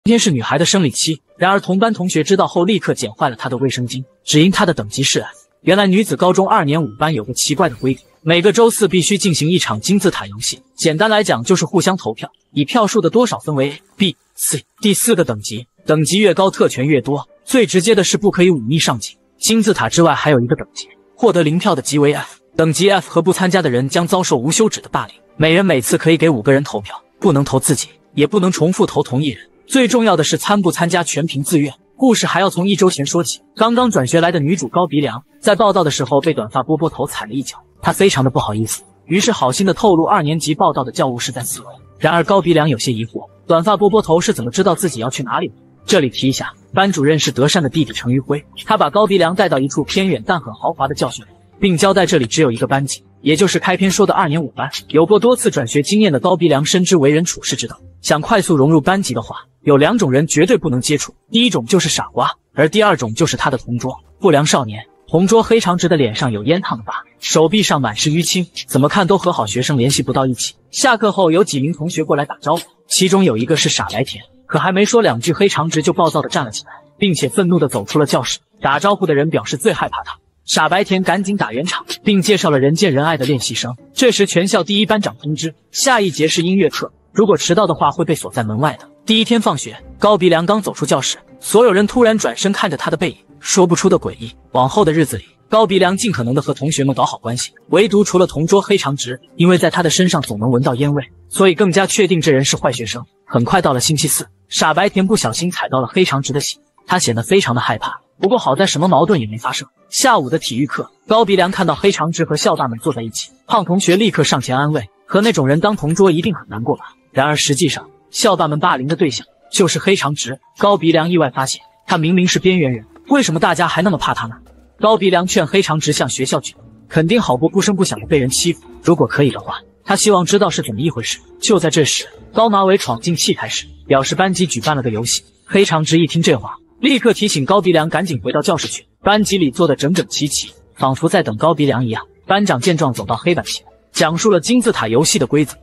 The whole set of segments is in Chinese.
今天是女孩的生理期，然而同班同学知道后立刻剪坏了她的卫生巾，只因她的等级是 F。原来女子高中2年5班有个奇怪的规定，每个周四必须进行一场金字塔游戏。简单来讲就是互相投票，以票数的多少分为 A、B、C。第4个等级，等级越高特权越多，最直接的是不可以忤逆上级。金字塔之外还有一个等级，获得0票的即为 F。等级 F 和不参加的人将遭受无休止的霸凌，每人每次可以给5个人投票，不能投自己，也不能重复投同一人。最重要的是参不参加全凭自愿。故事还要从1周前说起。刚刚转学来的女主高鼻梁在报道的时候被短发波波头踩了一脚，她非常的不好意思，于是好心的透露2年级报道的教务室在4楼。然而高鼻梁有些疑惑，短发波波头是怎么知道自己要去哪里的？这里提一下，班主任是德善的弟弟程余辉，他把高鼻梁带到一处偏远但很豪华的教学楼，并交代这里只有一个班级，也就是开篇说的2年5班。有过多次转学经验的高鼻梁深知为人处事之道，想快速融入班级的话，有2种人绝对不能接触，第一种就是傻瓜，而第2种就是他的同桌不良少年。同桌黑长直的脸上有烟烫的疤，手臂上满是淤青，怎么看都和好学生联系不到一起。下课后有几名同学过来打招呼，其中有一个是傻白甜，可还没说2句，黑长直就暴躁地站了起来，并且愤怒地走出了教室。打招呼的人表示最害怕他，傻白甜赶紧打圆场，并介绍了人见人爱的练习生。这时全校第1班长通知，下一节是音乐课，如果迟到的话会被锁在门外的。第1天放学，高鼻梁刚走出教室，所有人突然转身看着他的背影，说不出的诡异。往后的日子里，高鼻梁尽可能的和同学们搞好关系，唯独除了同桌黑长直，因为在他的身上总能闻到烟味，所以更加确定这人是坏学生。很快到了星期4，傻白甜不小心踩到了黑长直的鞋，他显得非常的害怕，不过好在什么矛盾也没发生。下午的体育课，高鼻梁看到黑长直和校霸们坐在一起，胖同学立刻上前安慰，和那种人当同桌一定很难过吧。然而实际上校霸们霸凌的对象就是黑长直。高鼻梁意外发现，他明明是边缘人，为什么大家还那么怕他呢？高鼻梁劝黑长直向学校举报，肯定好过不声不响的被人欺负，如果可以的话，他希望知道是怎么一回事。就在这时，高马尾闯进器材室，表示班级举办了个游戏。黑长直一听这话，立刻提醒高鼻梁赶紧回到教室去。班级里坐得整整齐齐，仿佛在等高鼻梁一样。班长见状走到黑板前，讲述了金字塔游戏的规则。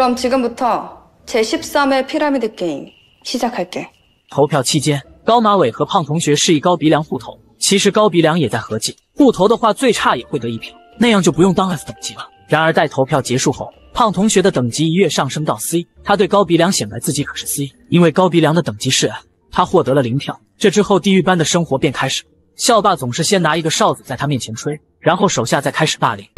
그럼지금부터제13회 피라미드 게임 시작할게。 投票期间，高马尾和胖同学示意高鼻梁互投，其实高鼻梁也在合计，互投的话最差也会得1票，那样就不用当 F 等级了。然而待投票结束后，胖同学的等级一跃上升到 C， 他对高鼻梁显摆自己可是 C， 因为高鼻梁的等级是 F， 他获得了0票。这之后地狱班的生活便开始了，校霸总是先拿一个哨子在他面前吹，然后手下再开始霸凌。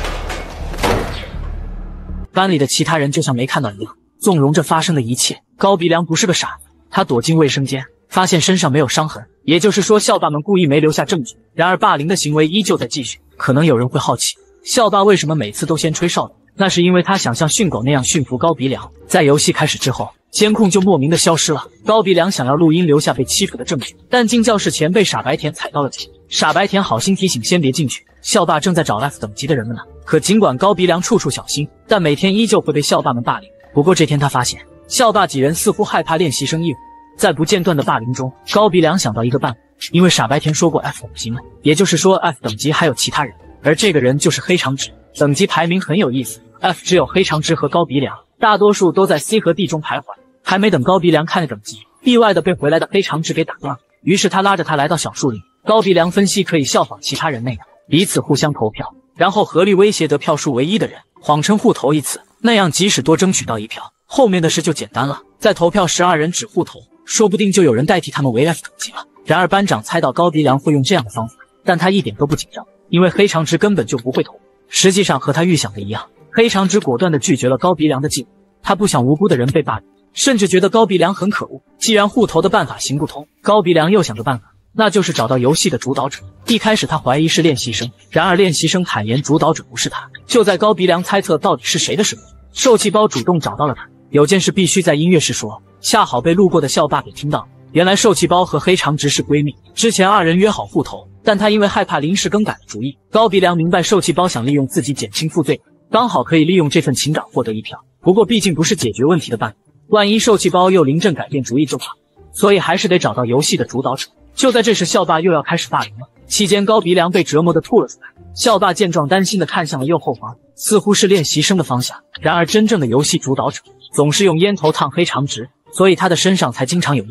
班里的其他人就像没看到一样，纵容着发生的一切。高鼻梁不是个傻子，他躲进卫生间，发现身上没有伤痕，也就是说校霸们故意没留下证据。然而霸凌的行为依旧在继续。可能有人会好奇，校霸为什么每次都先吹哨子？那是因为他想像训狗那样驯服高鼻梁。在游戏开始之后，监控就莫名的消失了。高鼻梁想要录音留下被欺负的证据，但进教室前被傻白甜踩到了脚。傻白甜好心提醒先别进去，校霸正在找 F 等级的人们呢。可尽管高鼻梁处处小心，但每天依旧会被校霸们霸凌。不过这天他发现，校霸几人似乎害怕练习生义务。在不间断的霸凌中，高鼻梁想到一个办法，因为傻白甜说过 F 等级嘛，也就是说 F 等级还有其他人，而这个人就是黑长直。等级排名很有意思， F 只有黑长直和高鼻梁，大多数都在 C 和 D 中徘徊。还没等高鼻梁看着等级，意外的被回来的黑长直给打断了。于是他拉着他来到小树林，高鼻梁分析可以效仿其他人那样，彼此互相投票，然后合力威胁得票数为1的人，谎称互投1次，那样即使多争取到1票，后面的事就简单了。在投票12人只互投，说不定就有人代替他们为 F 等级了。然而班长猜到高鼻梁会用这样的方法，但他一点都不紧张，因为黑长直根本就不会投。实际上和他预想的一样，黑长直果断地拒绝了高鼻梁的计划，他不想无辜的人被霸凌，甚至觉得高鼻梁很可恶。既然互投的办法行不通，高鼻梁又想个办法，那就是找到游戏的主导者。一开始他怀疑是练习生，然而练习生坦言主导者不是他。就在高鼻梁猜测到底是谁的时候，受气包主动找到了他，有件事必须在音乐室说，恰好被路过的校霸给听到。原来受气包和黑长直是闺蜜，之前2人约好互投，但他因为害怕临时更改了主意。高鼻梁明白受气包想利用自己减轻负罪，刚好可以利用这份情感获得1票。不过毕竟不是解决问题的办法，万一受气包又临阵改变主意就好，所以还是得找到游戏的主导者。就在这时，校霸又要开始霸凌了。期间高鼻梁被折磨得吐了出来，校霸见状担心地看向了右后方，似乎是练习生的方向。然而真正的游戏主导者总是用烟头烫黑长直，所以他的身上才经常有烟味。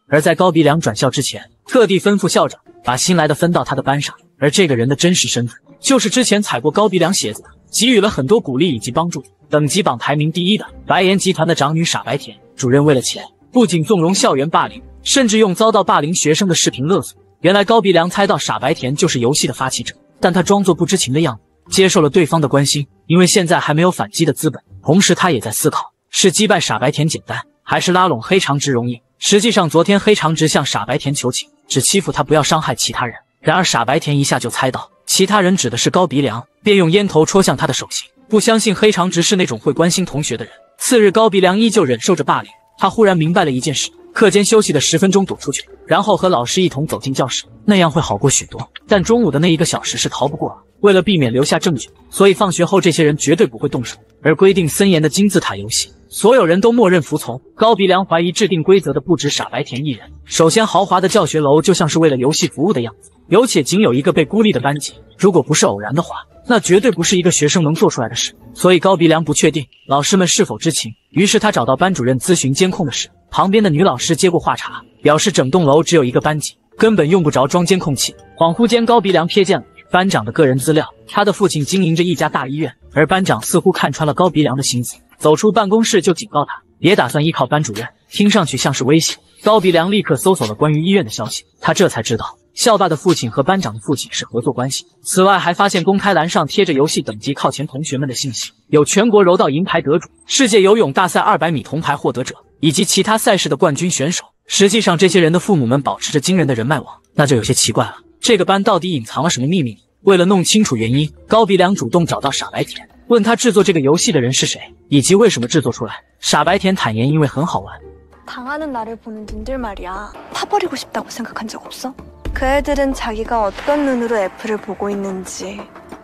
而在高鼻梁转校之前，特地吩咐校长把新来的分到他的班上，而这个人的真实身份就是之前踩过高鼻梁鞋子的，给予了很多鼓励以及帮助，等级榜排名第一的白岩集团的长女傻白甜。主任为了钱，不仅纵容校园霸凌，甚至用遭到霸凌学生的视频勒索。原来高鼻梁猜到傻白甜就是游戏的发起者，但他装作不知情的样子，接受了对方的关心，因为现在还没有反击的资本。同时他也在思考，是击败傻白甜简单，还是拉拢黑长直容易。实际上昨天黑长直向傻白甜求情，只欺负他不要伤害其他人。然而傻白甜一下就猜到其他人指的是高鼻梁，便用烟头戳向他的手心。不相信黑长直是那种会关心同学的人。次日高鼻梁依旧忍受着霸凌，他忽然明白了一件事，课间休息的10分钟躲出去，然后和老师一同走进教室，那样会好过许多。但中午的那1个小时是逃不过了，为了避免留下证据，所以放学后这些人绝对不会动手。而规定森严的金字塔游戏，所有人都默认服从。高鼻梁怀疑制定规则的不止傻白甜一人。首先，豪华的教学楼就像是为了游戏服务的样子，有且仅有一个被孤立的班级，如果不是偶然的话，那绝对不是一个学生能做出来的事。所以高鼻梁不确定老师们是否知情，于是他找到班主任咨询监控的事。旁边的女老师接过话茬，表示整栋楼只有1个班级，根本用不着装监控器。恍惚间，高鼻梁瞥见了班长的个人资料，他的父亲经营着一家大医院，而班长似乎看穿了高鼻梁的心思，走出办公室就警告他别打算依靠班主任，听上去像是威胁。高鼻梁立刻搜索了关于医院的消息，他这才知道校霸的父亲和班长的父亲是合作关系。此外还发现公开栏上贴着游戏等级靠前同学们的信息，有全国柔道银牌得主、世界游泳大赛200米铜牌获得者以及其他赛事的冠军选手。实际上这些人的父母们保持着惊人的人脉网，那就有些奇怪了，这个班到底隐藏了什么秘密？为了弄清楚原因，高鼻梁主动找到傻白甜，问他制作这个游戏的人是谁，以及为什么制作出来。傻白甜坦言因为很好玩。 당하는 나를 보는 눈들 말이야. 파버리고 싶다고 생각한 적 없어? 그 애들은 자기가 어떤 눈으로 F를 보고 있는지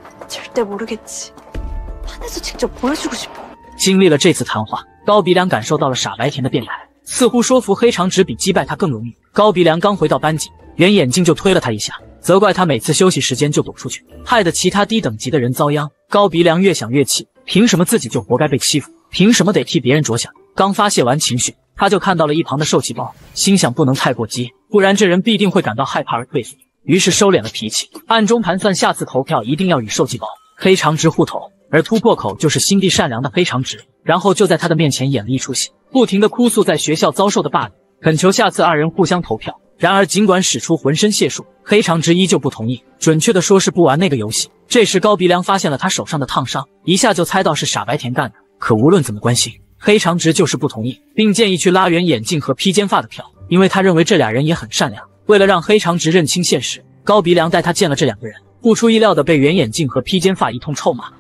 절대 모르겠지. 판에서 직접 보여주고 싶어. 经历了这次谈话，高鼻梁感受到了傻白甜的变态，似乎说服黑长直比击败他更容易。高鼻梁刚回到班级，圆眼镜就推了他一下，责怪他每次休息时间就躲出去，害得其他低等级的人遭殃。高鼻梁越想越气，凭什么自己就活该被欺负？凭什么得替别人着想？刚发泄完情绪，他就看到了一旁的受气包，心想不能太过激，不然这人必定会感到害怕而退缩。于是收敛了脾气，暗中盘算下次投票一定要与受气包黑长直互投，而突破口就是心地善良的黑长直。然后就在他的面前演了一出戏，不停地哭诉在学校遭受的霸凌，恳求下次2人互相投票。然而尽管使出浑身解数，黑长直依旧不同意，准确的说是不玩那个游戏。这时高鼻梁发现了他手上的烫伤，一下就猜到是傻白甜干的。可无论怎么关心，黑长直就是不同意，并建议去拉圆眼镜和披肩发的票，因为他认为这俩人也很善良。为了让黑长直认清现实，高鼻梁带他见了这2个人，不出意料的被圆眼镜和披肩发一通臭骂。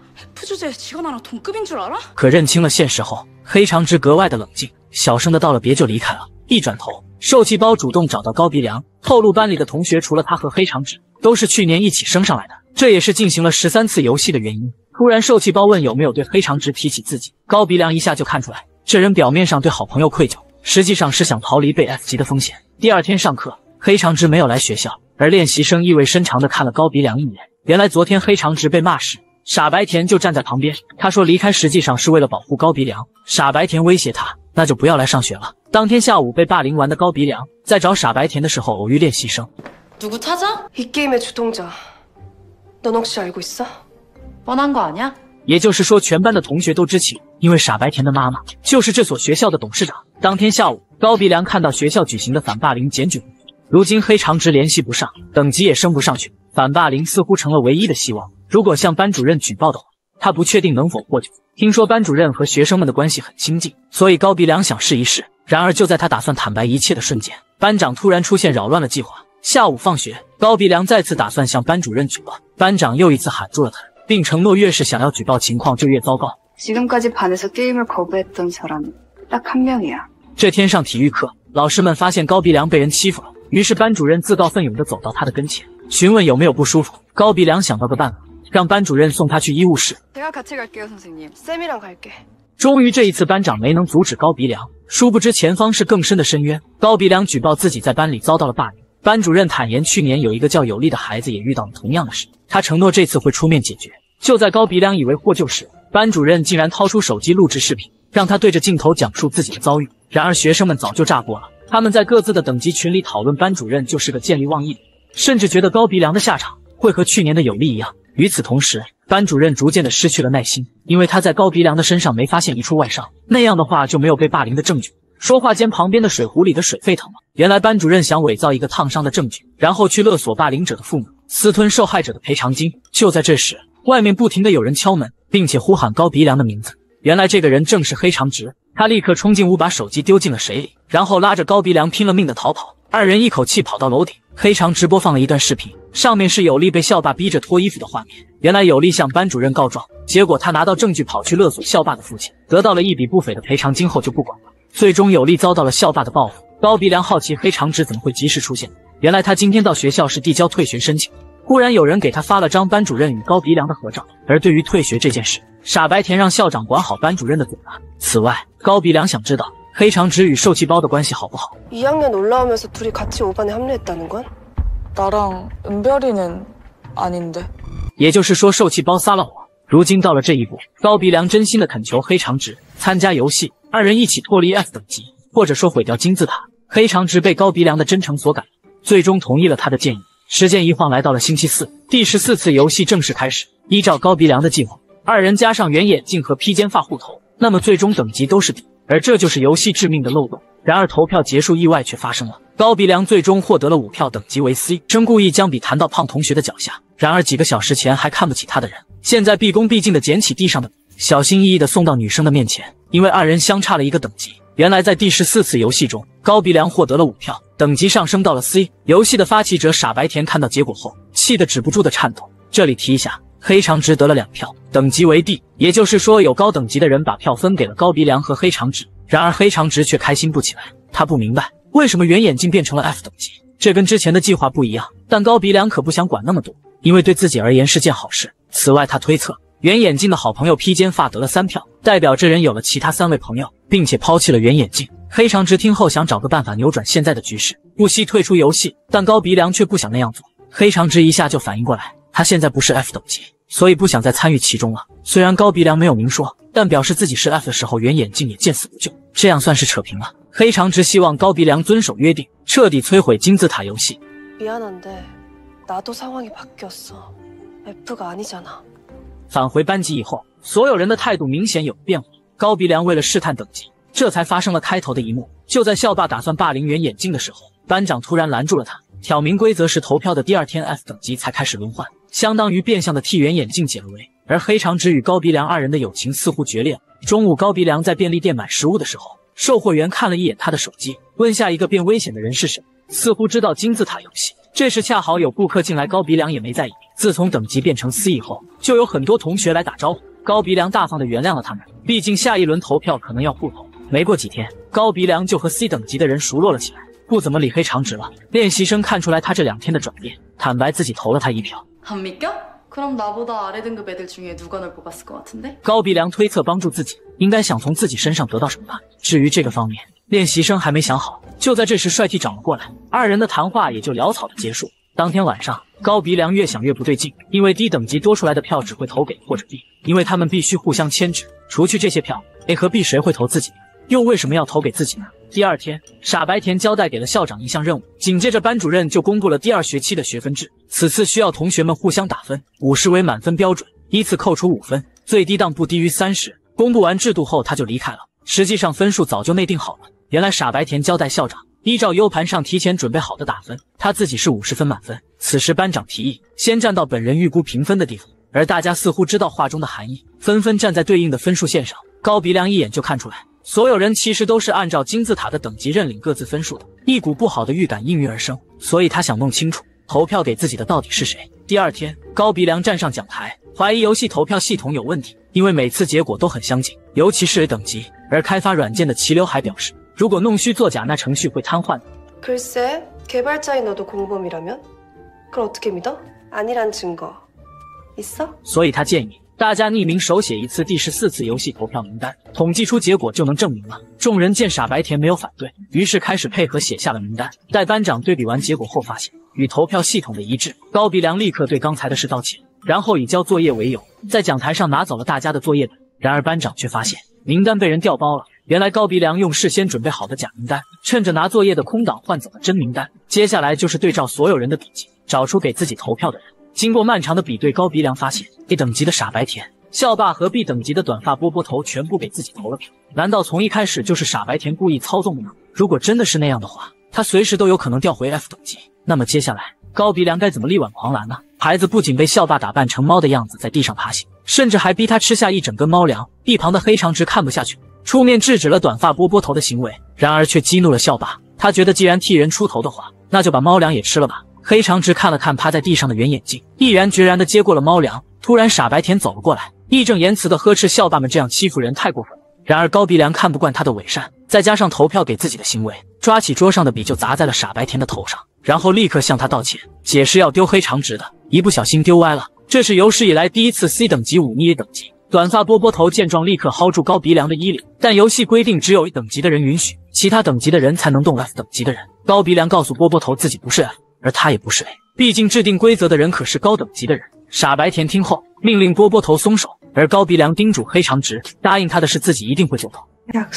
可认清了现实后，黑长直格外的冷静，小声的道了别就离开了。一转头，受气包主动找到高鼻梁，透露班里的同学除了他和黑长直，都是去年一起升上来的，这也是进行了13次游戏的原因。突然受气包问有没有对黑长直提起自己，高鼻梁一下就看出来，这人表面上对好朋友愧疚，实际上是想逃离被 F 级的风险。第2天上课，黑长直没有来学校，而练习生意味深长地看了高鼻梁一眼。原来昨天黑长直被骂时，傻白甜就站在旁边，他说离开实际上是为了保护高鼻梁。傻白甜威胁他，那就不要来上学了。当天下午被霸凌完的高鼻梁在找傻白甜的时候偶遇练习生。 누구 타자? 이 게임의 주동자. 넌 혹시 알고 있어? 뻔한 거 아니야? 也就是说全班的同学都知情，因为傻白甜的妈妈就是这所学校的董事长。当天下午，高鼻梁看到学校举行的反霸凌检举活动，如今黑长直联系不上，等级也升不上去，反霸凌似乎成了唯一的希望。如果向班主任举报的话，他不确定能否获救。听说班主任和学生们的关系很亲近，所以高鼻梁想试一试。然而就在他打算坦白一切的瞬间，班长突然出现，扰乱了计划。下午放学，高鼻梁再次打算向班主任举报，班长又一次喊住了他，并承诺越是想要举报情况就越糟糕。 지금까지 반에서 게임을 거부했던 사람은 딱 한 명이야. 这天上体育课，老师们发现高鼻梁被人欺负了，于是班主任自告奋勇地走到他的跟前，询问有没有不舒服。高鼻梁想到个办法，让班主任送他去医务室。 제가 같이 갈게요, 선생님. 쌤이랑 갈게. 终于这一次班长没能阻止高鼻梁，殊不知前方是更深的深渊。高鼻梁举报自己在班里遭到了霸凌，班主任坦言去年有一个叫有利的孩子也遇到了同样的事，他承诺这次会出面解决。就在高鼻梁以为获救时，班主任竟然掏出手机录制视频，让他对着镜头讲述自己的遭遇。然而学生们早就炸锅了， 他们在各自的等级群里讨论，班主任就是个见利忘义的人，甚至觉得高鼻梁的下场会和去年的有利一样。与此同时，班主任逐渐的失去了耐心，因为他在高鼻梁的身上没发现一处外伤，那样的话就没有被霸凌的证据。说话间，旁边的水壶里的水沸腾了。原来班主任想伪造一个烫伤的证据，然后去勒索霸凌者的父母，私吞受害者的赔偿金。就在这时，外面不停的有人敲门，并且呼喊高鼻梁的名字。原来这个人正是黑长直，他立刻冲进屋，把手机丢进了水里，然后拉着高鼻梁拼了命的逃跑。二人一口气跑到楼顶，黑长直播放了一段视频，上面是有利被校霸逼着脱衣服的画面。原来有利向班主任告状，结果他拿到证据跑去勒索校霸的父亲，得到了一笔不菲的赔偿金后就不管了。最终有利遭到了校霸的报复。高鼻梁好奇黑长直怎么会及时出现，原来他今天到学校是递交退学申请，忽然有人给他发了张班主任与高鼻梁的合照。而对于退学这件事，傻白甜让校长管好班主任的嘴巴。此外，高鼻梁想知道黑长直与受气包的关系好不好。 2학년 올라오면서 둘이 같이 5반에 합류했다는 건? 나랑 은별이는 아닌데. 也就是说受气包撒了谎。如今到了这一步，高鼻梁真心的恳求黑长直参加游戏，二人一起脱离 F 等级，或者说毁掉金字塔。黑长直被高鼻梁的真诚所感，最终同意了他的建议。时间一晃来到了星期四，第14次游戏正式开始。依照高鼻梁的计划，二人加上圆眼镜和披肩发护头，那么最终等级都是 D， 而这就是游戏致命的漏洞。然而投票结束，意外却发生了，高鼻梁最终获得了5票，等级为 C。生故意将笔弹到胖同学的脚下，然而几个小时前还看不起他的人，现在毕恭毕敬地捡起地上的笔，小心翼翼地送到女生的面前。因为二人相差了一个等级，原来在第14次游戏中，高鼻梁获得了5票，等级上升到了 C。游戏的发起者傻白甜看到结果后，气得止不住的颤抖。这里提一下，黑长直得了2票，等级为 D， 也就是说有高等级的人把票分给了高鼻梁和黑长直。然而黑长直却开心不起来，他不明白为什么圆眼镜变成了 F 等级，这跟之前的计划不一样。但高鼻梁可不想管那么多，因为对自己而言是件好事。此外，他推测圆眼镜的好朋友披肩发得了3票，代表这人有了其他3位朋友，并且抛弃了圆眼镜。黑长直听后想找个办法扭转现在的局势，不惜退出游戏，但高鼻梁却不想那样做。黑长直一下就反应过来，他现在不是 F 等级，所以不想再参与其中了。虽然高鼻梁没有明说，但表示自己是 F 的时候，圆眼镜也见死不救，这样算是扯平了。黑长直希望高鼻梁遵守约定，彻底摧毁金字塔游戏。 미안한데 나도 상황이 바뀌었어. F가 아니잖아. 返回班级以后，所有人的态度明显有变化。高鼻梁为了试探等级，这才发生了开头的一幕。就在校霸打算霸凌圆眼镜的时候，班长突然拦住了他，挑明规则是投票的第2天 F 等级才开始轮换，相当于变相的替圆眼镜解了围。而黑长直与高鼻梁2人的友情似乎决裂了。中午，高鼻梁在便利店买食物的时候，售货员看了一眼他的手机，问下一个变危险的人是谁，似乎知道金字塔游戏。这时恰好有顾客进来，高鼻梁也没在意。自从等级变成 C 以后，就有很多同学来打招呼，高鼻梁大方的原谅了他们，毕竟下一轮投票可能要互投。没过几天，高鼻梁就和 C 等级的人熟络了起来，不怎么理黑长直了。练习生看出来他这2天的转变，坦白自己投了他1票。 안 믿겨? 그럼 나보다 아래 등급 애들 중에 누가 널 뽑았을 것 같은데? 高鼻梁推测帮助自己，应该想从自己身上得到什么吧。至于这个方面，练习生还没想好。就在这时，帅 T 找了过来，二人的谈话也就潦草的结束。当天晚上，高鼻梁越想越不对劲，因为低等级多出来的票只会投给或者 B， 因为他们必须互相牵制。除去这些票 ，A 和 B 谁会投自己呢？又为什么要投给自己呢？第2天，傻白甜交代给了校长一项任务，紧接着班主任就公布了第2学期的学分制。此次需要同学们互相打分，50为满分标准，依次扣除5分，最低档不低于30。公布完制度后，他就离开了。实际上分数早就内定好了。原来傻白甜交代校长，依照 U 盘上提前准备好的打分，他自己是50分满分。此时班长提议先站到本人预估评分的地方，而大家似乎知道话中的含义，纷纷站在对应的分数线上。高鼻梁一眼就看出来，所有人其实都是按照金字塔的等级认领各自分数的。一股不好的预感应运而生，所以他想弄清楚投票给自己的到底是谁。第2天，高鼻梁站上讲台，怀疑游戏投票系统有问题，因为每次结果都很相近，尤其是 A 等级。而开发软件的齐刘海表示，如果弄虚作假，那程序会瘫痪的。 글쎄, 개발자인 너도 공범이라면? 그걸 어떻게 믿어? 아니란 증거 있어? 所以他建议大家匿名手写一次第14次游戏投票名单，统计出结果就能证明了。众人见傻白甜没有反对，于是开始配合写下了名单。待班长对比完结果后，发现与投票系统的一致，高鼻梁立刻对刚才的事道歉，然后以交作业为由，在讲台上拿走了大家的作业本。然而班长却发现名单被人调包了， 原来高鼻梁用事先准备好的假名单，趁着拿作业的空档换走了真名单。接下来就是对照所有人的笔记，找出给自己投票的人。经过漫长的比对，高鼻梁发现 A 等级的傻白甜、校霸和 B 等级的短发波波头全部给自己投了票。难道从一开始就是傻白甜故意操纵的吗？如果真的是那样的话，他随时都有可能调回 F 等级。那么接下来高鼻梁该怎么力挽狂澜呢？孩子不仅被校霸打扮成猫的样子在地上爬行，甚至还逼他吃下一整根猫粮。一旁的黑长直看不下去，出面制止了短发波波头的行为，然而却激怒了校霸。他觉得既然替人出头的话，那就把猫粮也吃了吧。黑长直看了看趴在地上的圆眼镜，毅然决然地接过了猫粮。突然傻白甜走了过来，义正言辞地呵斥校霸们这样欺负人太过分了。然而高鼻梁看不惯他的伪善，再加上投票给自己的行为，抓起桌上的笔就砸在了傻白甜的头上，然后立刻向他道歉，解释要丢黑长直的，一不小心丢歪了。这是有史以来第一次 C 等级忤逆 A 等级。短发波波头见状立刻薅住高鼻梁的衣领，但游戏规定只有 A 等级的人允许，其他等级的人才能动 F 等级的人。高鼻梁告诉波波头自己不是 F， 而他也不是 A， 毕竟制定规则的人可是高等级的人。傻白甜听后命令波波头松手，而高鼻梁叮嘱黑长直答应他的事自己一定会做到。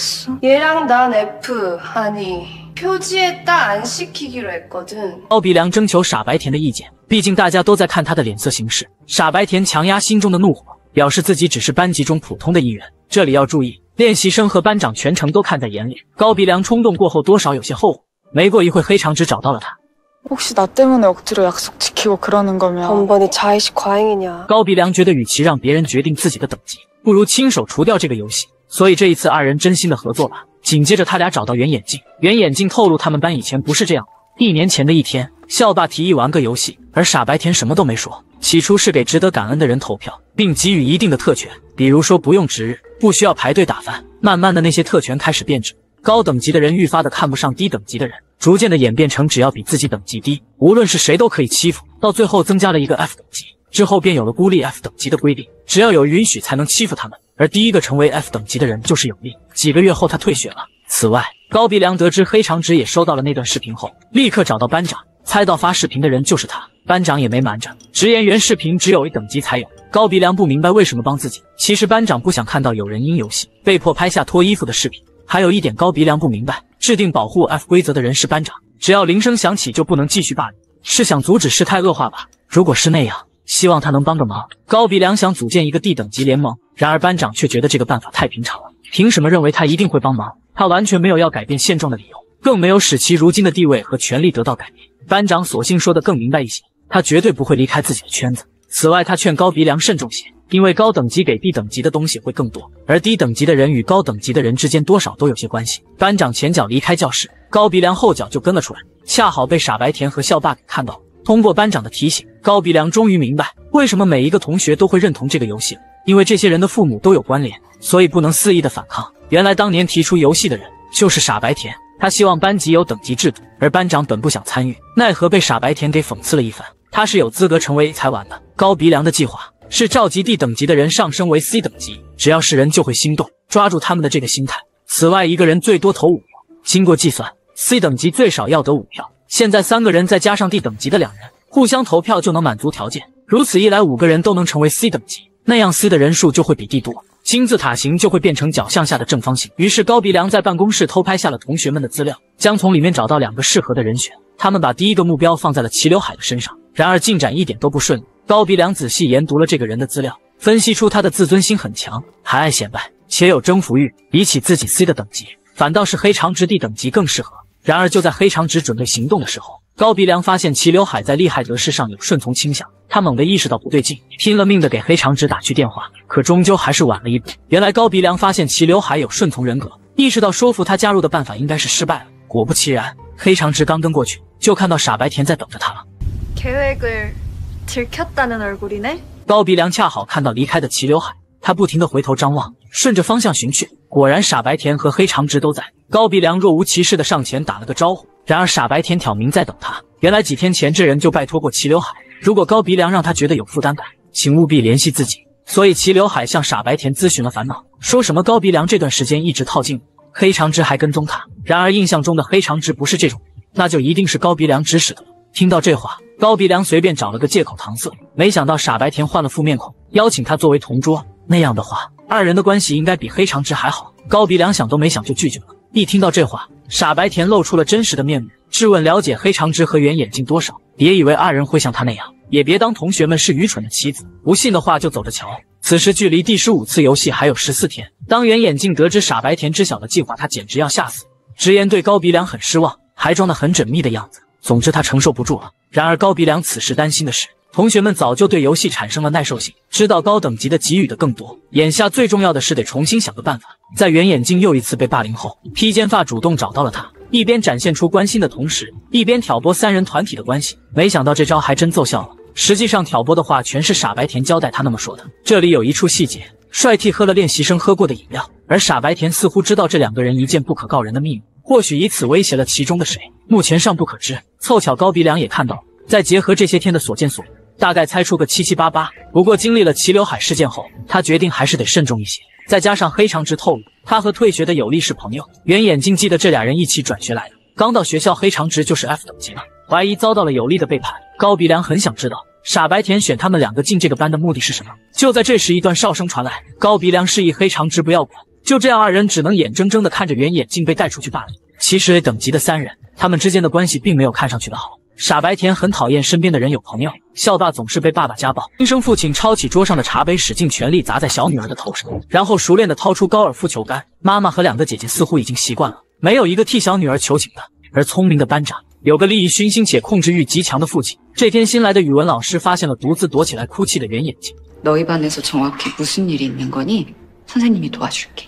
얘랑 난 F 아니 표지에 딱 안 시키기로 했거든. 高鼻梁征求傻白甜的意见，毕竟大家都在看他的脸色行事。傻白甜强压心中的怒火，表示自己只是班级中普通的一员。这里要注意，练习生和班长全程都看在眼里。高鼻梁冲动过后多少有些后悔。没过一会，黑长直找到了他。 혹시 나 때문에 억지로 약속 지키고 그러는 거면 번번이 자의식 과잉이냐. 高鼻梁觉得与其让别人决定自己的等级，不如亲手除掉这个游戏。所以这一次二人真心的合作了。紧接着他俩找到圆眼镜，圆眼镜透露他们班以前不是这样的。1年前的一天，校霸提议玩个游戏，而傻白甜什么都没说。起初是给值得感恩的人投票，并给予一定的特权，比如说不用值日，不需要排队打饭。慢慢的那些特权开始变质，高等级的人愈发的看不上低等级的人，逐渐的演变成只要比自己等级低，无论是谁都可以欺负。到最后增加了一个 F 等级，之后便有了孤立 F 等级的规定，只要有允许才能欺负他们。而第一个成为 F 等级的人就是有利。几个月后他退学了。此外，高鼻梁得知黑长直也收到了那段视频后，立刻找到班长，猜到发视频的人就是他。班长也没瞒着，直言原视频只有 A 等级才有。高鼻梁不明白为什么帮自己，其实班长不想看到有人因游戏被迫拍下脱衣服的视频。还有一点高鼻梁不明白，制定保护 F 规则的人是班长，只要铃声响起就不能继续霸凌，是想阻止事态恶化吧？如果是那样，希望他能帮个忙。高鼻梁想组建一个 D 等级联盟，然而班长却觉得这个办法太平常了，凭什么认为他一定会帮忙？他完全没有要改变现状的理由，更没有使其如今的地位和权力得到改变。班长索性说得更明白一些，他绝对不会离开自己的圈子。此外，他劝高鼻梁慎重些，因为高等级给低等级的东西会更多，而低等级的人与高等级的人之间多少都有些关系。班长前脚离开教室，高鼻梁后脚就跟了出来，恰好被傻白甜和校霸给看到。通过班长的提醒，高鼻梁终于明白为什么每一个同学都会认同这个游戏了，因为这些人的父母都有关联，所以不能肆意的反抗。原来当年提出游戏的人就是傻白甜，他希望班级有等级制度，而班长本不想参与，奈何被傻白甜给讽刺了一番。他是有资格成为才玩的。高鼻梁的计划是召集 D 等级的人上升为 C 等级，只要是人就会心动，抓住他们的这个心态。此外，一个人最多投5票，经过计算 ，C 等级最少要得5票。现在3个人再加上 D 等级的2人，互相投票就能满足条件。如此一来，5个人都能成为 C 等级，那样 C 的人数就会比 D 多，金字塔形就会变成角向下的正方形。于是高鼻梁在办公室偷拍下了同学们的资料，将从里面找到2个适合的人选。他们把第一个目标放在了齐刘海的身上，然而进展一点都不顺利。高鼻梁仔细研读了这个人的资料，分析出他的自尊心很强，还爱显摆，且有征服欲。比起自己 C 的等级，反倒是黑长直 D 等级更适合。然而就在黑长直准备行动的时候，高鼻梁发现齐刘海在利害得失上有顺从倾向，他猛地意识到不对劲，拼了命的给黑长直打去电话，可终究还是晚了一步。原来高鼻梁发现齐刘海有顺从人格，意识到说服他加入的办法应该是失败了。果不其然，黑长直刚跟过去，就看到傻白甜在等着他了。 계획을 들켰다는 얼굴이네? 高鼻梁恰好看到离开的齐刘海，他不停地回头张望，顺着方向寻去，果然傻白甜和黑长直都在。高鼻梁若无其事地上前打了个招呼，然而傻白甜挑明在等他。原来几天前这人就拜托过齐刘海，如果高鼻梁让他觉得有负担感，请务必联系自己。所以齐刘海向傻白甜咨询了烦恼，说什么高鼻梁这段时间一直套近乎，黑长直还跟踪他。然而印象中的黑长直不是这种人，那就一定是高鼻梁指使的了。听到这话，高鼻梁随便找了个借口搪塞，没想到傻白甜换了副面孔，邀请他作为同桌。 那样的话，二人的关系应该比黑长直还好。高鼻梁想都没想就拒绝了。一听到这话，傻白甜露出了真实的面目，质问了解黑长直和圆眼镜多少，别以为二人会像他那样，也别当同学们是愚蠢的棋子，不信的话就走着瞧。此时距离第15次游戏还有14天，当圆眼镜得知傻白甜知晓的计划，他简直要吓死，直言对高鼻梁很失望，还装得很缜密的样子。总之他承受不住了。然而高鼻梁此时担心的是，同学们早就对游戏产生了耐受性，知道高等级的给予的更多，眼下最重要的是得重新想个办法。在圆眼镜又一次被霸凌后，披肩发主动找到了他，一边展现出关心的同时，一边挑拨三人团体的关系。没想到这招还真奏效了。实际上挑拨的话全是傻白甜交代他那么说的。这里有一处细节，帅 T 喝了练习生喝过的饮料，而傻白甜似乎知道这两个人一件不可告人的秘密，或许以此威胁了其中的谁，目前尚不可知。凑巧高鼻梁也看到了，再结合这些天的所见所闻，大概猜出个七七八八。不过经历了齐刘海事件后，他决定还是得慎重一些。再加上黑长直透露他和退学的有利是朋友，圆眼镜记得这俩人一起转学来的。刚到学校，黑长直就是 F 等级了，怀疑遭到了有利的背叛。高鼻梁很想知道傻白甜选他们两个进这个班的目的是什么。就在这时，一段哨声传来，高鼻梁示意黑长直不要管。就这样，二人只能眼睁睁地看着圆眼镜被带出去霸凌。其实 A 等级的三人，他们之间的关系并没有看上去的好。傻白甜很讨厌身边的人有朋友，校霸总是被爸爸家暴。亲生父亲抄起桌上的茶杯，使尽全力砸在小女儿的头上，然后熟练地掏出高尔夫球杆。妈妈和两个姐姐似乎已经习惯了，没有一个替小女儿求情的。而聪明的班长有个利益熏心且控制欲极强的父亲。这天新来的语文老师发现了独自躲起来哭泣的圆眼镜。 너희 반에서 정확히 무슨 일이 있는 거니? 선생님이 도와줄게.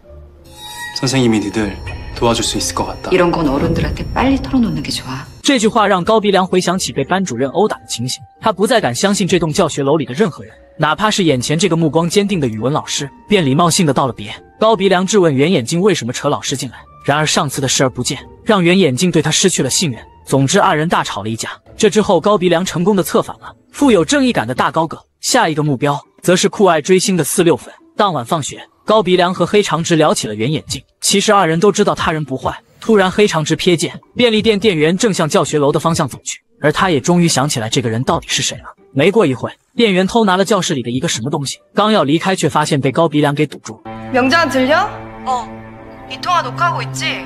선생님이 니들 도와줄 수 있을 것 같다. 이런 건 어른들한테 빨리 털어놓는 게 좋아. 这句话让高鼻梁回想起被班主任殴打的情形，他不再敢相信这栋教学楼里的任何人，哪怕是眼前这个目光坚定的语文老师，便礼貌性的道了别。高鼻梁质问圆眼镜为什么扯老师进来，然而上次的视而不见，让圆眼镜对他失去了信任。总之，二人大吵了一架。这之后，高鼻梁成功的策反了富有正义感的大高个，下一个目标则是酷爱追星的46粉。当晚放学，高鼻梁和黑长直聊起了圆眼镜。其实二人都知道他人不坏。突然，黑长直瞥见便利店店员正向教学楼的方向走去，而他也终于想起来这个人到底是谁了。没过一会，店员偷拿了教室里的一个什么东西，刚要离开，却发现被高鼻梁给堵住。 명장아 들려? 이 통화 녹화하고 있지?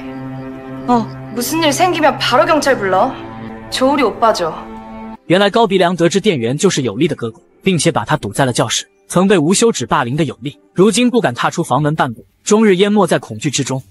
무슨 일 생기면 바로 경찰 불러. 조울이 오빠죠. 原来高鼻梁得知店员就是有利的哥哥，并且把他堵在了教室。曾被无休止霸凌的有利，如今不敢踏出房门半步，终日淹没在恐惧之中。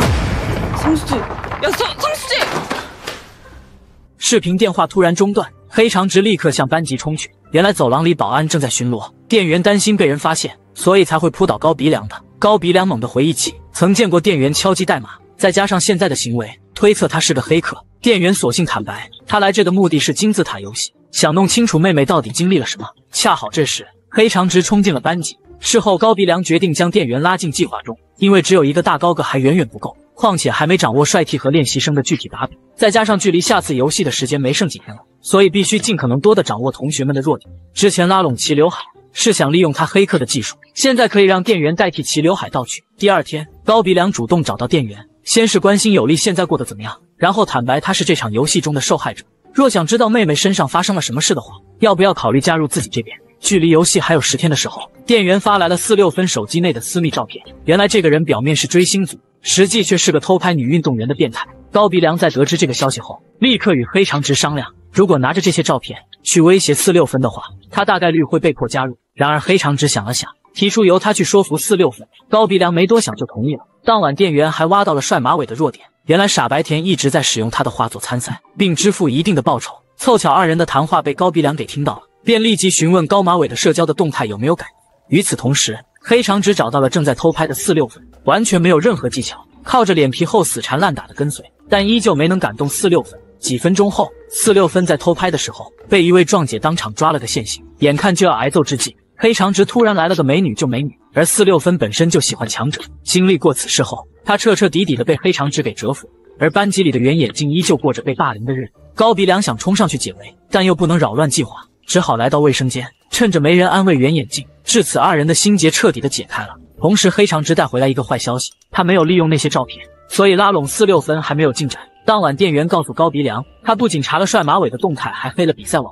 성수지! 야, 성수지! 视频电话突然中断，黑长直立刻向班级冲去。原来走廊里保安正在巡逻，店员担心被人发现，所以才会扑倒高鼻梁的。高鼻梁猛地回忆起曾见过店员敲击代码，再加上现在的行为，推测他是个黑客。店员索性坦白，他来这的目的是金字塔游戏，想弄清楚妹妹到底经历了什么。恰好这时，黑长直冲进了班级。事后，高鼻梁决定将店员拉进计划中，因为只有一个大高个还远远不够。 况且还没掌握帅 T 和练习生的具体把柄，再加上距离下次游戏的时间没剩几天了，所以必须尽可能多的掌握同学们的弱点。之前拉拢齐刘海是想利用他黑客的技术，现在可以让店员代替齐刘海盗取。第二天，高鼻梁主动找到店员，先是关心有利现在过得怎么样，然后坦白他是这场游戏中的受害者。若想知道妹妹身上发生了什么事的话，要不要考虑加入自己这边？ 距离游戏还有10天的时候，店员发来了46分手机内的私密照片。原来这个人表面是追星族，实际却是个偷拍女运动员的变态。高鼻梁在得知这个消息后，立刻与黑长直商量，如果拿着这些照片去威胁46分的话，他大概率会被迫加入。然而黑长直想了想，提出由他去说服46分。高鼻梁没多想就同意了。当晚店员还挖到了帅马尾的弱点，原来傻白甜一直在使用他的画作参赛，并支付一定的报酬。凑巧二人的谈话被高鼻梁给听到了。 便立即询问高马尾的社交的动态有没有改。与此同时，黑长直找到了正在偷拍的46分，完全没有任何技巧，靠着脸皮厚死缠烂打的跟随，但依旧没能感动46分。几分钟后，46分在偷拍的时候被一位壮姐当场抓了个现行，眼看就要挨揍之际，黑长直突然来了个美女救美女，而46分本身就喜欢强者，经历过此事后，他彻彻底底的被黑长直给折服。而班级里的圆眼镜依旧过着被霸凌的日子。高鼻梁想冲上去解围，但又不能扰乱计划。 只好来到卫生间，趁着没人安慰圆眼镜，至此二人的心结彻底的解开了。同时，黑长直带回来一个坏消息，他没有利用那些照片，所以拉拢46分还没有进展。当晚，店员告诉高鼻梁，他不仅查了帅马尾的动态，还黑了比赛网站。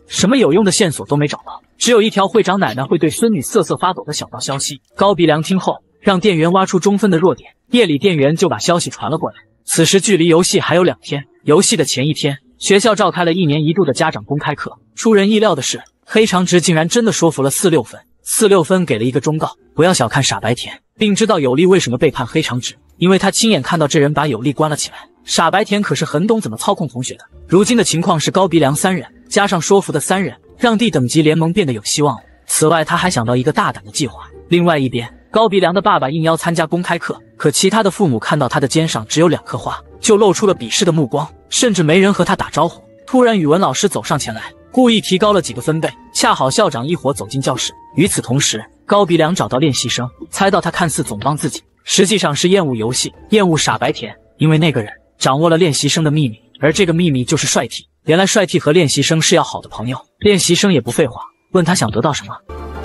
什么有用的线索都没找到，只有一条会长奶奶会对孙女瑟瑟发抖的小道消息。高鼻梁听后，让店员挖出中分的弱点，夜里店员就把消息传了过来。此时距离游戏还有2天，游戏的前一天，学校召开了1年1度的家长公开课。出人意料的是，黑长直竟然真的说服了46分。46分给了一个忠告：不要小看傻白甜，并知道有利为什么背叛黑长直，因为他亲眼看到这人把有利关了起来。傻白甜可是很懂怎么操控同学的。如今的情况是高鼻梁3人加上说服的3人，让D等级联盟变得有希望了。此外，他还想到一个大胆的计划。另外一边，高鼻梁的爸爸应邀参加公开课，可其他的父母看到他的肩上只有2颗花，就露出了鄙视的目光，甚至没人和他打招呼。突然，语文老师走上前来，故意提高了几个分贝。恰好校长一伙走进教室，与此同时，高鼻梁找到练习生，猜到他看似总帮自己，实际上是厌恶游戏，厌恶傻白甜，因为那个人掌握了练习生的秘密，而这个秘密就是帅 T。原来帅 T和练习生是要好的朋友。练习生也不废话，问他想得到什么。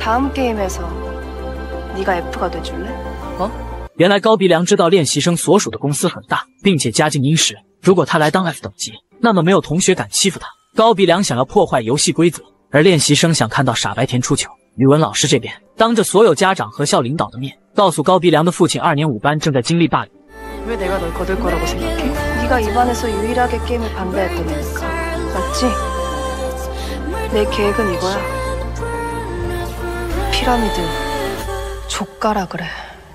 네가 F가 돼줄래? 原来高鼻梁知道练习生所属的公司很大，并且家境殷实，如果他来当 F 等级，那么没有同学敢欺负他。高鼻梁想要破坏游戏规则，而练习生想看到傻白甜出糗。语文老师这边当着所有家长和校领导的面，告诉高鼻梁的父亲2年5班正在经历霸凌。 왜 내가 널 거둘 거라고 생각해? 네가 이 반에서 유일하게 게임을 반대했던 애니까. 맞지? 내 계획은 이거야. 피라미드 족가라 그래.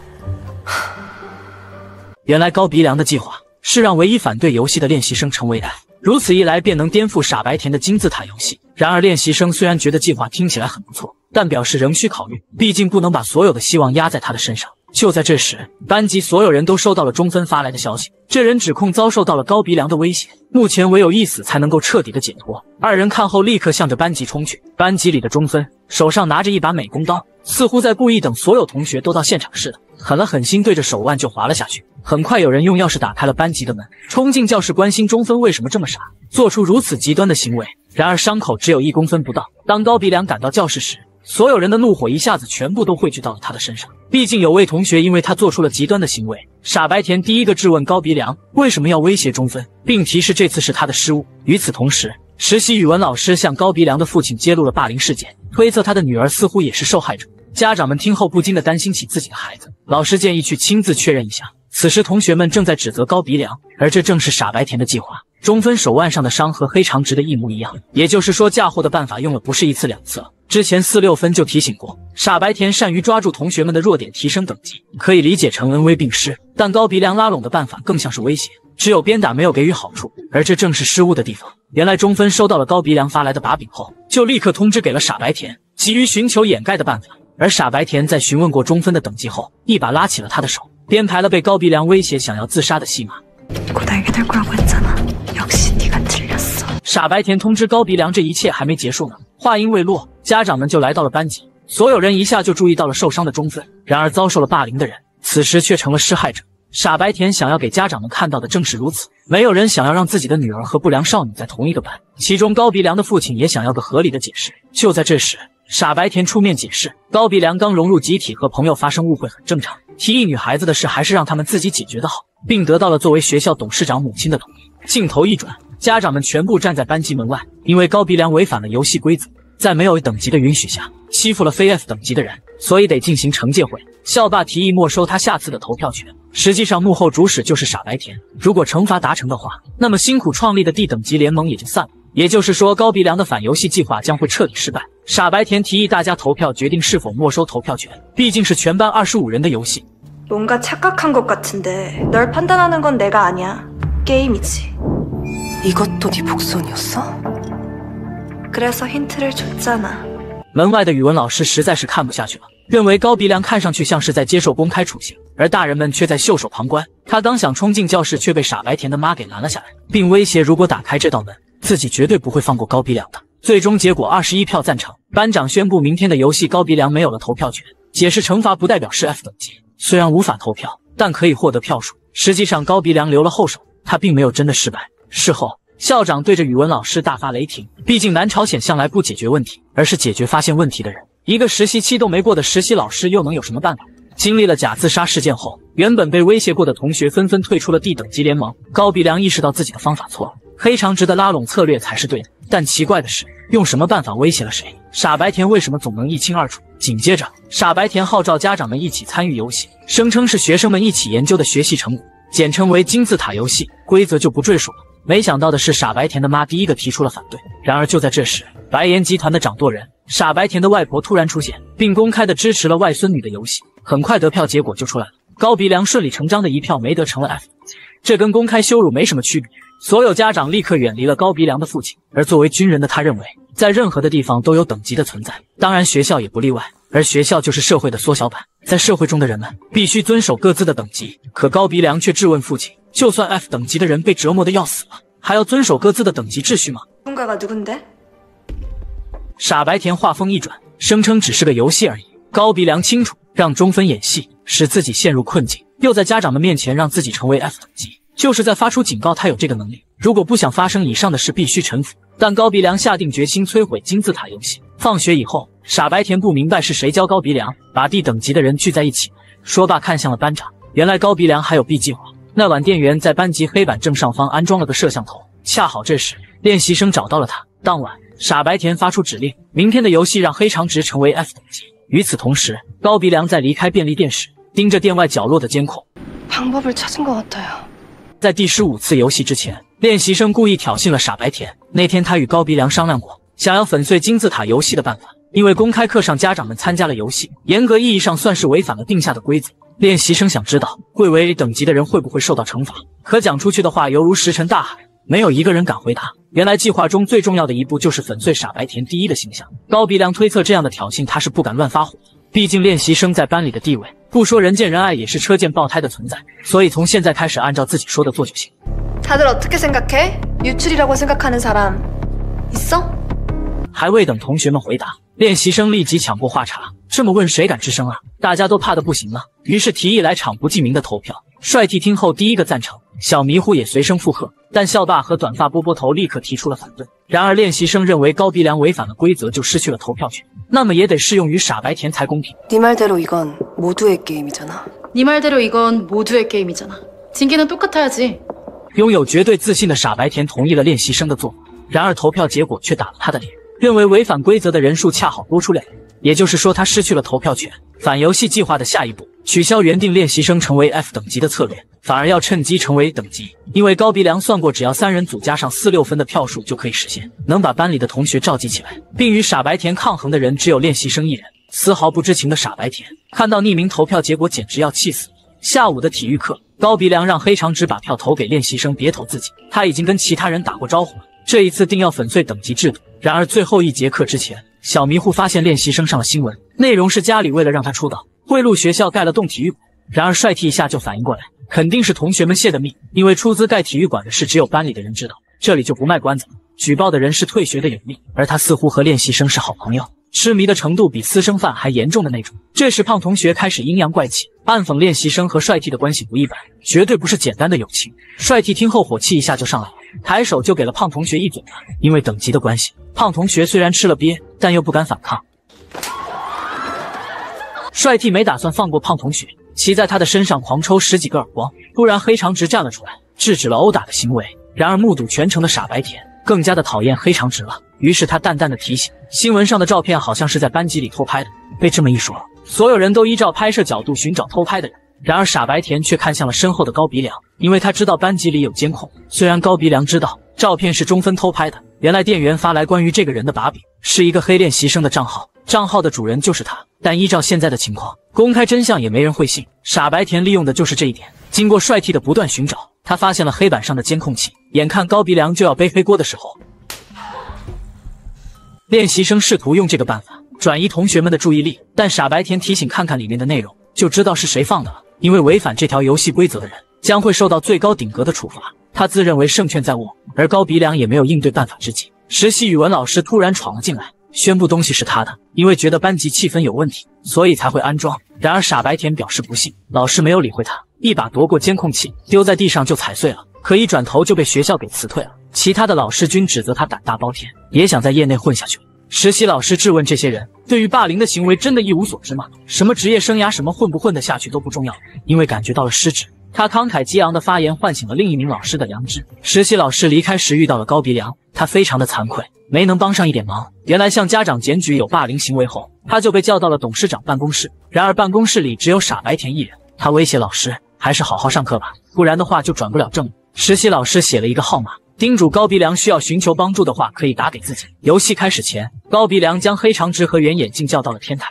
原来高鼻梁的计划是让唯一反对游戏的练习生成为 F， 如此一来便能颠覆傻白甜的金字塔游戏。然而练习生虽然觉得计划听起来很不错，但表示仍需考虑，毕竟不能把所有的希望压在他的身上。就在这时，班级所有人都收到了中分发来的消息，这人指控遭受到了高鼻梁的威胁，目前唯有一死才能够彻底的解脱。2人看后立刻向着班级冲去，班级里的中分手上拿着一把美工刀，似乎在故意等所有同学都到现场似的，狠了狠心对着手腕就划了下去。很快有人用钥匙打开了班级的门，冲进教室关心中分为什么这么傻，做出如此极端的行为。然而伤口只有1公分不到。当高鼻梁赶到教室时，所有人的怒火一下子全部都汇聚到了他的身上。毕竟有位同学因为他做出了极端的行为，傻白甜第一个质问高鼻梁为什么要威胁中分，并提示这次是他的失误。与此同时，实习语文老师向高鼻梁的父亲揭露了霸凌事件，推测他的女儿似乎也是受害者。家长们听后不禁地担心起自己的孩子，老师建议去亲自确认一下。此时同学们正在指责高鼻梁，而这正是傻白甜的计划。中分手腕上的伤和黑长直的一模一样，也就是说嫁祸的办法用了不是1次2次了。之前46分就提醒过，傻白甜善于抓住同学们的弱点提升等级，可以理解成恩威并施，但高鼻梁拉拢的办法更像是威胁，只有鞭打没有给予好处，而这正是失误的地方。原来中分收到了高鼻梁发来的把柄后，就立刻通知给了傻白甜，急于寻求掩盖的办法。而傻白甜在询问过中分的等级后，一把拉起了他的手，编排了被高鼻梁威胁想要自杀的戏码。傻白甜通知高鼻梁这一切还没结束呢。话音未落，家长们就来到了班级，所有人一下就注意到了受伤的中分。然而遭受了霸凌的人，此时却成了施害者。傻白甜想要给家长们看到的正是如此，没有人想要让自己的女儿和不良少女在同一个班，其中高鼻梁的父亲也想要个合理的解释。就在这时，傻白甜出面解释，高鼻梁刚融入集体，和朋友发生误会很正常，提议女孩子的事还是让他们自己解决的好，并得到了作为学校董事长母亲的同意。镜头一转，家长们全部站在班级门外，因为高鼻梁违反了游戏规则，在没有等级的允许下欺负了非 F 等级的人，所以得进行惩戒会。校霸提议没收他下次的投票权，实际上幕后主使就是傻白甜。如果惩罚达成的话，那么辛苦创立的 D 等级联盟也就散了。也就是说，高鼻梁的反游戏计划将会彻底失败。傻白甜提议大家投票决定是否没收投票权，毕竟是全班25人的游戏。 뭔가 착각한 것 같은데 널 판단하는 건 내가 아니야. 게임이지. 이것도 네 복선이었어? 그래서 힌트를 줬잖아. 门外的语文老师实在是看不下去了，认为高鼻梁看上去像是在接受公开处刑，而大人们却在袖手旁观。他刚想冲进教室，却被傻白甜的妈给拦了下来，并威胁如果打开这道门，自己绝对不会放过高鼻梁的。最终结果21票赞成，班长宣布明天的游戏高鼻梁没有了投票权，解释惩罚不代表是 F 等级，虽然无法投票，但可以获得票数。实际上高鼻梁留了后手，他并没有真的失败。事后校长对着语文老师大发雷霆，毕竟南朝鲜向来不解决问题，而是解决发现问题的人。一个实习期都没过的实习老师又能有什么办法？经历了假自杀事件后，原本被威胁过的同学纷纷退出了 D 等级联盟。高鼻梁意识到自己的方法错了，黑长直的拉拢策略才是对的。 但奇怪的是，用什么办法威胁了谁？傻白甜为什么总能一清二楚？紧接着，傻白甜号召家长们一起参与游戏，声称是学生们一起研究的学习成果，简称为金字塔游戏，规则就不赘述了。没想到的是，傻白甜的妈第一个提出了反对。然而就在这时，白岩集团的掌舵人傻白甜的外婆突然出现，并公开的支持了外孙女的游戏。很快得票结果就出来了，高鼻梁顺理成章的一票没得，成了 F 等级，这跟公开羞辱没什么区别。所有家长立刻远离了高鼻梁的父亲，而作为军人的他认为，在任何的地方都有等级的存在，当然学校也不例外。而学校就是社会的缩小版，在社会中的人们必须遵守各自的等级。可高鼻梁却质问父亲，就算 F 等级的人被折磨的要死了，还要遵守各自的等级秩序吗？傻白甜话锋一转，声称只是个游戏而已。高鼻梁清楚，让中分演戏，使自己陷入困境，又在家长们面前让自己成为 F 等级，就是在发出警告他有这个能力，如果不想发生以上的事必须臣服。但高鼻梁下定决心摧毁金字塔游戏。放学以后，傻白甜不明白是谁教高鼻梁把D等级的人聚在一起，说罢看向了班长，原来高鼻梁还有 B 计划。那晚店员在班级黑板正上方安装了个摄像头，恰好这时练习生找到了他。当晚，傻白甜发出指令，明天的游戏让黑长直成为 F 等级。与此同时，高鼻梁在离开便利店时盯着店外角落的监控。在第15次游戏之前，练习生故意挑衅了傻白甜。那天他与高鼻梁商量过，想要粉碎金字塔游戏的办法，因为公开课上家长们参加了游戏，严格意义上算是违反了定下的规则。练习生想知道贵为 A 等级的人会不会受到惩罚，可讲出去的话犹如石沉大海，没有一个人敢回答。原来计划中最重要的一步就是粉碎傻白甜第一的形象。高鼻梁推测这样的挑衅他是不敢乱发火，毕竟练习生在班里的地位，不说人见人爱也是车见爆胎的存在，所以从现在开始按照自己说的做就行。 다들 어떻게 생각해? 유출이라고 생각하는 사람 있어? 还未等同学们回答，练习生立即抢过话茬，这么问谁敢吱声啊？大家都怕得不行了，于是提议来场不记名的投票。帅 T 听后第一个赞成，小迷糊也随声附和，但校霸和短发波波头立刻提出了反对。然而练习生认为高鼻梁违反了规则就失去了投票权，那么也得适用于傻白甜才公平。 네 말대로 이건 모두의 게임이잖아. 네 말대로 이건 모두의 게임이잖아. 징계는 똑같아야지. 拥有绝对自信的傻白甜同意了练习生的做法，然而投票结果却打了他的脸，认为违反规则的人数恰好多出2人，也就是说他失去了投票权。反游戏计划的下一步，取消原定练习生成为 F 等级的策略，反而要趁机成为等级。因为高鼻梁算过，只要3人组加上4、6分的票数就可以实现，能把班里的同学召集起来，并与傻白甜抗衡的人只有练习生1人。丝毫不知情的傻白甜看到匿名投票结果，简直要气死了。下午的体育课，高鼻梁让黑长直把票投给练习生，别投自己。他已经跟其他人打过招呼了，这一次定要粉碎等级制度。然而最后一节课之前，小迷糊发现练习生上了新闻，内容是家里为了让他出道，贿赂学校盖了栋体育馆。然而帅 T 一下就反应过来，肯定是同学们泄的密，因为出资盖体育馆的事只有班里的人知道。这里就不卖关子了，举报的人是退学的有利，而他似乎和练习生是好朋友，痴迷的程度比私生饭还严重的那种。这时胖同学开始阴阳怪气，暗讽练习生和帅 T 的关系不一般，绝对不是简单的友情。帅 T 听后火气一下就上来了，抬手就给了胖同学一嘴巴。因为等级的关系，胖同学虽然吃了鳖，但又不敢反抗。帅 T 没打算放过胖同学，骑在他的身上狂抽10几个耳光。突然黑长直站了出来，制止了殴打的行为。然而目睹全程的傻白甜更加的讨厌黑长直了，于是他淡淡的提醒，新闻上的照片好像是在班级里偷拍的。被这么一说，所有人都依照拍摄角度寻找偷拍的人。然而傻白甜却看向了身后的高鼻梁，因为他知道班级里有监控。虽然高鼻梁知道照片是中分偷拍的，原来店员发来关于这个人的把柄，是一个黑练习生的账号，账号的主人就是他。但依照现在的情况，公开真相也没人会信。傻白甜利用的就是这一点。经过帅 T 的不断寻找，他发现了黑板上的监控器。眼看高鼻梁就要背黑锅的时候，练习生试图用这个办法转移同学们的注意力，但傻白甜提醒看看里面的内容，就知道是谁放的了。因为违反这条游戏规则的人将会受到最高顶格的处罚。他自认为胜券在握，而高鼻梁也没有应对办法之际，实习语文老师突然闯了进来，宣布东西是他的，因为觉得班级气氛有问题，所以才会安装。然而傻白甜表示不信，老师没有理会他，一把夺过监控器丢在地上就踩碎了，可一转头就被学校给辞退了。其他的老师均指责他胆大包天，也想在业内混下去。实习老师质问这些人对于霸凌的行为真的一无所知吗？什么职业生涯，什么混不混得下去都不重要，因为感觉到了失职， 他慷慨激昂的发言唤醒了另一名老师的良知。实习老师离开时遇到了高鼻梁，他非常的惭愧，没能帮上一点忙。原来向家长检举有霸凌行为后，他就被叫到了董事长办公室。然而办公室里只有傻白甜一人，他威胁老师还是好好上课吧，不然的话就转不了正了。实习老师写了一个号码，叮嘱高鼻梁需要寻求帮助的话可以打给自己。游戏开始前，高鼻梁将黑长直和圆眼镜叫到了天台。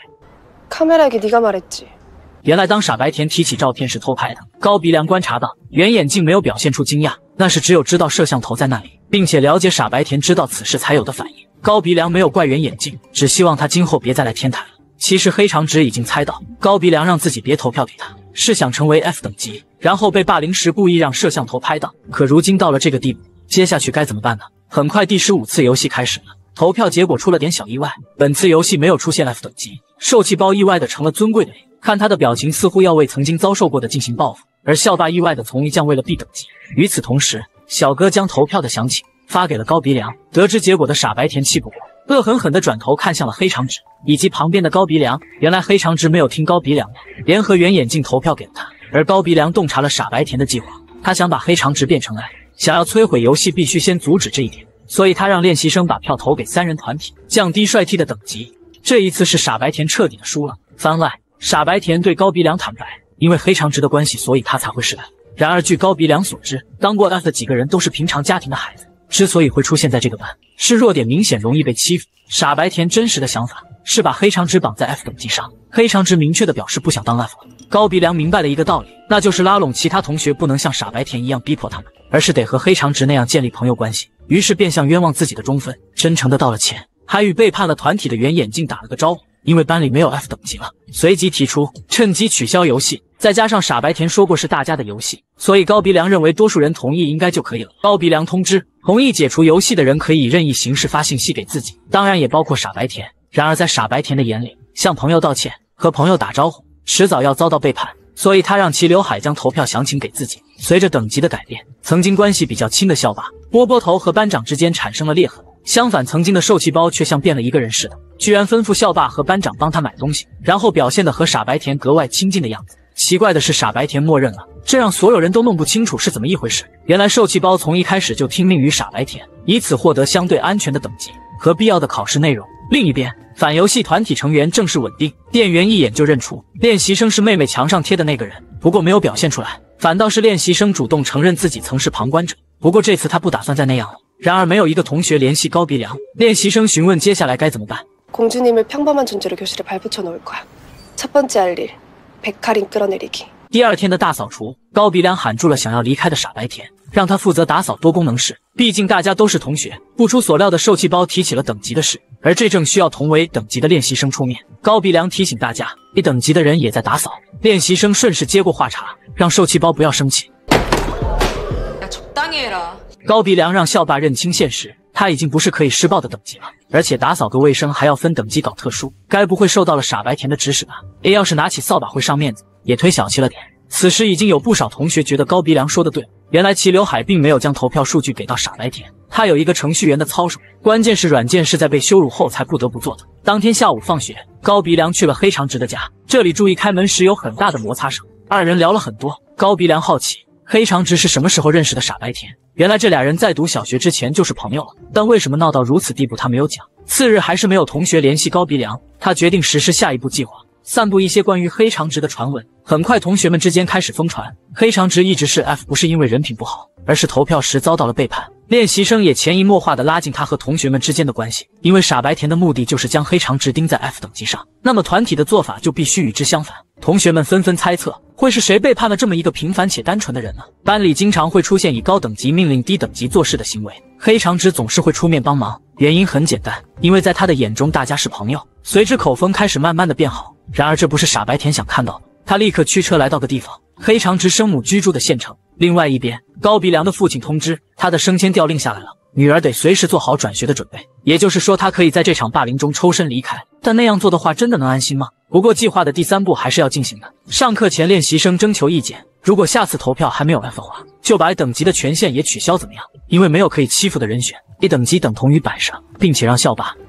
原来当傻白甜提起照片是偷拍的，高鼻梁观察到圆眼镜没有表现出惊讶，那是只有知道摄像头在那里，并且了解傻白甜知道此事才有的反应。高鼻梁没有怪圆眼镜，只希望他今后别再来天台了。其实黑长直已经猜到高鼻梁让自己别投票给他，是想成为 F 等级，然后被霸凌时故意让摄像头拍到。可如今到了这个地步，接下去该怎么办呢？很快第15次游戏开始了，投票结果出了点小意外，本次游戏没有出现 F 等级，受气包意外的成了尊贵的 A。看他的表情，似乎要为曾经遭受过的进行报复，而校霸意外的从一降为了 B 等级。与此同时，小哥将投票的详情发给了高鼻梁。得知结果的傻白甜气不过，恶狠狠地转头看向了黑长直以及旁边的高鼻梁。原来黑长直没有听高鼻梁的，联合圆眼镜投票给了他，而高鼻梁洞察了傻白甜的计划，他想把黑长直变成爱，想要摧毁游戏必须先阻止这一点，所以他让练习生把票投给3人团体，降低帅 T 的等级。这一次是傻白甜彻底的输了。番外，傻白甜对高鼻梁坦白，因为黑长直的关系，所以他才会是 F。然而据高鼻梁所知，当过 F 的几个人都是平常家庭的孩子，之所以会出现在这个班，是弱点明显容易被欺负。傻白甜真实的想法是把黑长直绑在 F 等级上，黑长直明确的表示不想当 F 了。高鼻梁明白了一个道理，那就是拉拢其他同学不能像傻白甜一样逼迫他们，而是得和黑长直那样建立朋友关系。于是变相冤枉自己的中分，真诚的道了歉，还与背叛了团体的圆眼镜打了个招呼。因为班里没有 F 等级了，随即提出趁机取消游戏，再加上傻白甜说过是大家的游戏，所以高鼻梁认为多数人同意应该就可以了。高鼻梁通知同意解除游戏的人可以以任意形式发信息给自己，当然也包括傻白甜。然而在傻白甜的眼里，向朋友道歉和朋友打招呼迟早要遭到背叛，所以他让齐刘海将投票详情给自己。随着等级的改变，曾经关系比较亲的校霸波波头和班长之间产生了裂痕，相反曾经的受气包却像变了一个人似的，居然吩咐校霸和班长帮他买东西，然后表现得和傻白甜格外亲近的样子。奇怪的是傻白甜默认了，这让所有人都弄不清楚是怎么一回事。原来受气包从一开始就听命于傻白甜，以此获得相对安全的等级和必要的考试内容。另一边，反游戏团体成员正式稳定，店员一眼就认出练习生是妹妹墙上贴的那个人，不过没有表现出来，反倒是练习生主动承认自己曾是旁观者。不过这次他不打算再那样了。然而没有一个同学联系高鼻梁，练习生询问接下来该怎么办。 공주님을 평범한 존재로 교실에 발붙여 놓을 거야. 첫 번째 할 일, 백할인 끌어내리기. 第二天的大扫除，高鼻梁喊住了想要离开的傻白甜，让他负责打扫多功能室。毕竟大家都是同学。不出所料的受气包提起了等级的事，而这正需要同为等级的练习生出面。高鼻梁提醒大家，1等级的人也在打扫。练习生顺势接过话茬，让受气包不要生气。高鼻梁让校霸认清现实，他已经不是可以施暴的等级了，而且打扫个卫生还要分等级搞特殊，该不会受到了傻白甜的指使吧？A 要是拿起扫把会上面子，也忒小气了点。此时已经有不少同学觉得高鼻梁说的对，原来齐刘海并没有将投票数据给到傻白甜，他有一个程序员的操守，关键是软件是在被羞辱后才不得不做的。当天下午放学，高鼻梁去了黑长直的家，这里注意开门时有很大的摩擦声，二人聊了很多。高鼻梁好奇黑长直是什么时候认识的傻白甜，原来这俩人在读小学之前就是朋友了，但为什么闹到如此地步他没有讲。次日还是没有同学联系高鼻梁，他决定实施下一步计划，散布一些关于黑长直的传闻。很快同学们之间开始疯传黑长直一直是 F， 不是因为人品不好，而是投票时遭到了背叛。练习生也潜移默化地拉近他和同学们之间的关系，因为傻白甜的目的就是将黑长直钉在 F 等级上，那么团体的做法就必须与之相反。同学们纷纷猜测会是谁背叛了这么一个平凡且单纯的人呢？班里经常会出现以高等级命令低等级做事的行为，黑长直总是会出面帮忙，原因很简单，因为在他的眼中大家是朋友。随之口风开始慢慢的变好，然而这不是傻白甜想看到的，他立刻驱车来到个地方，黑长直生母居住的县城。另外一边，高鼻梁的父亲通知他的升迁调令下来了，女儿得随时做好转学的准备，也就是说他可以在这场霸凌中抽身离开，但那样做的话真的能安心吗？不过计划的第3步还是要进行的。上课前练习生征求意见，如果下次投票还没有 F 的话，就把等级的权限也取消怎么样？因为没有可以欺负的人选，1等级等同于摆设，并且让校霸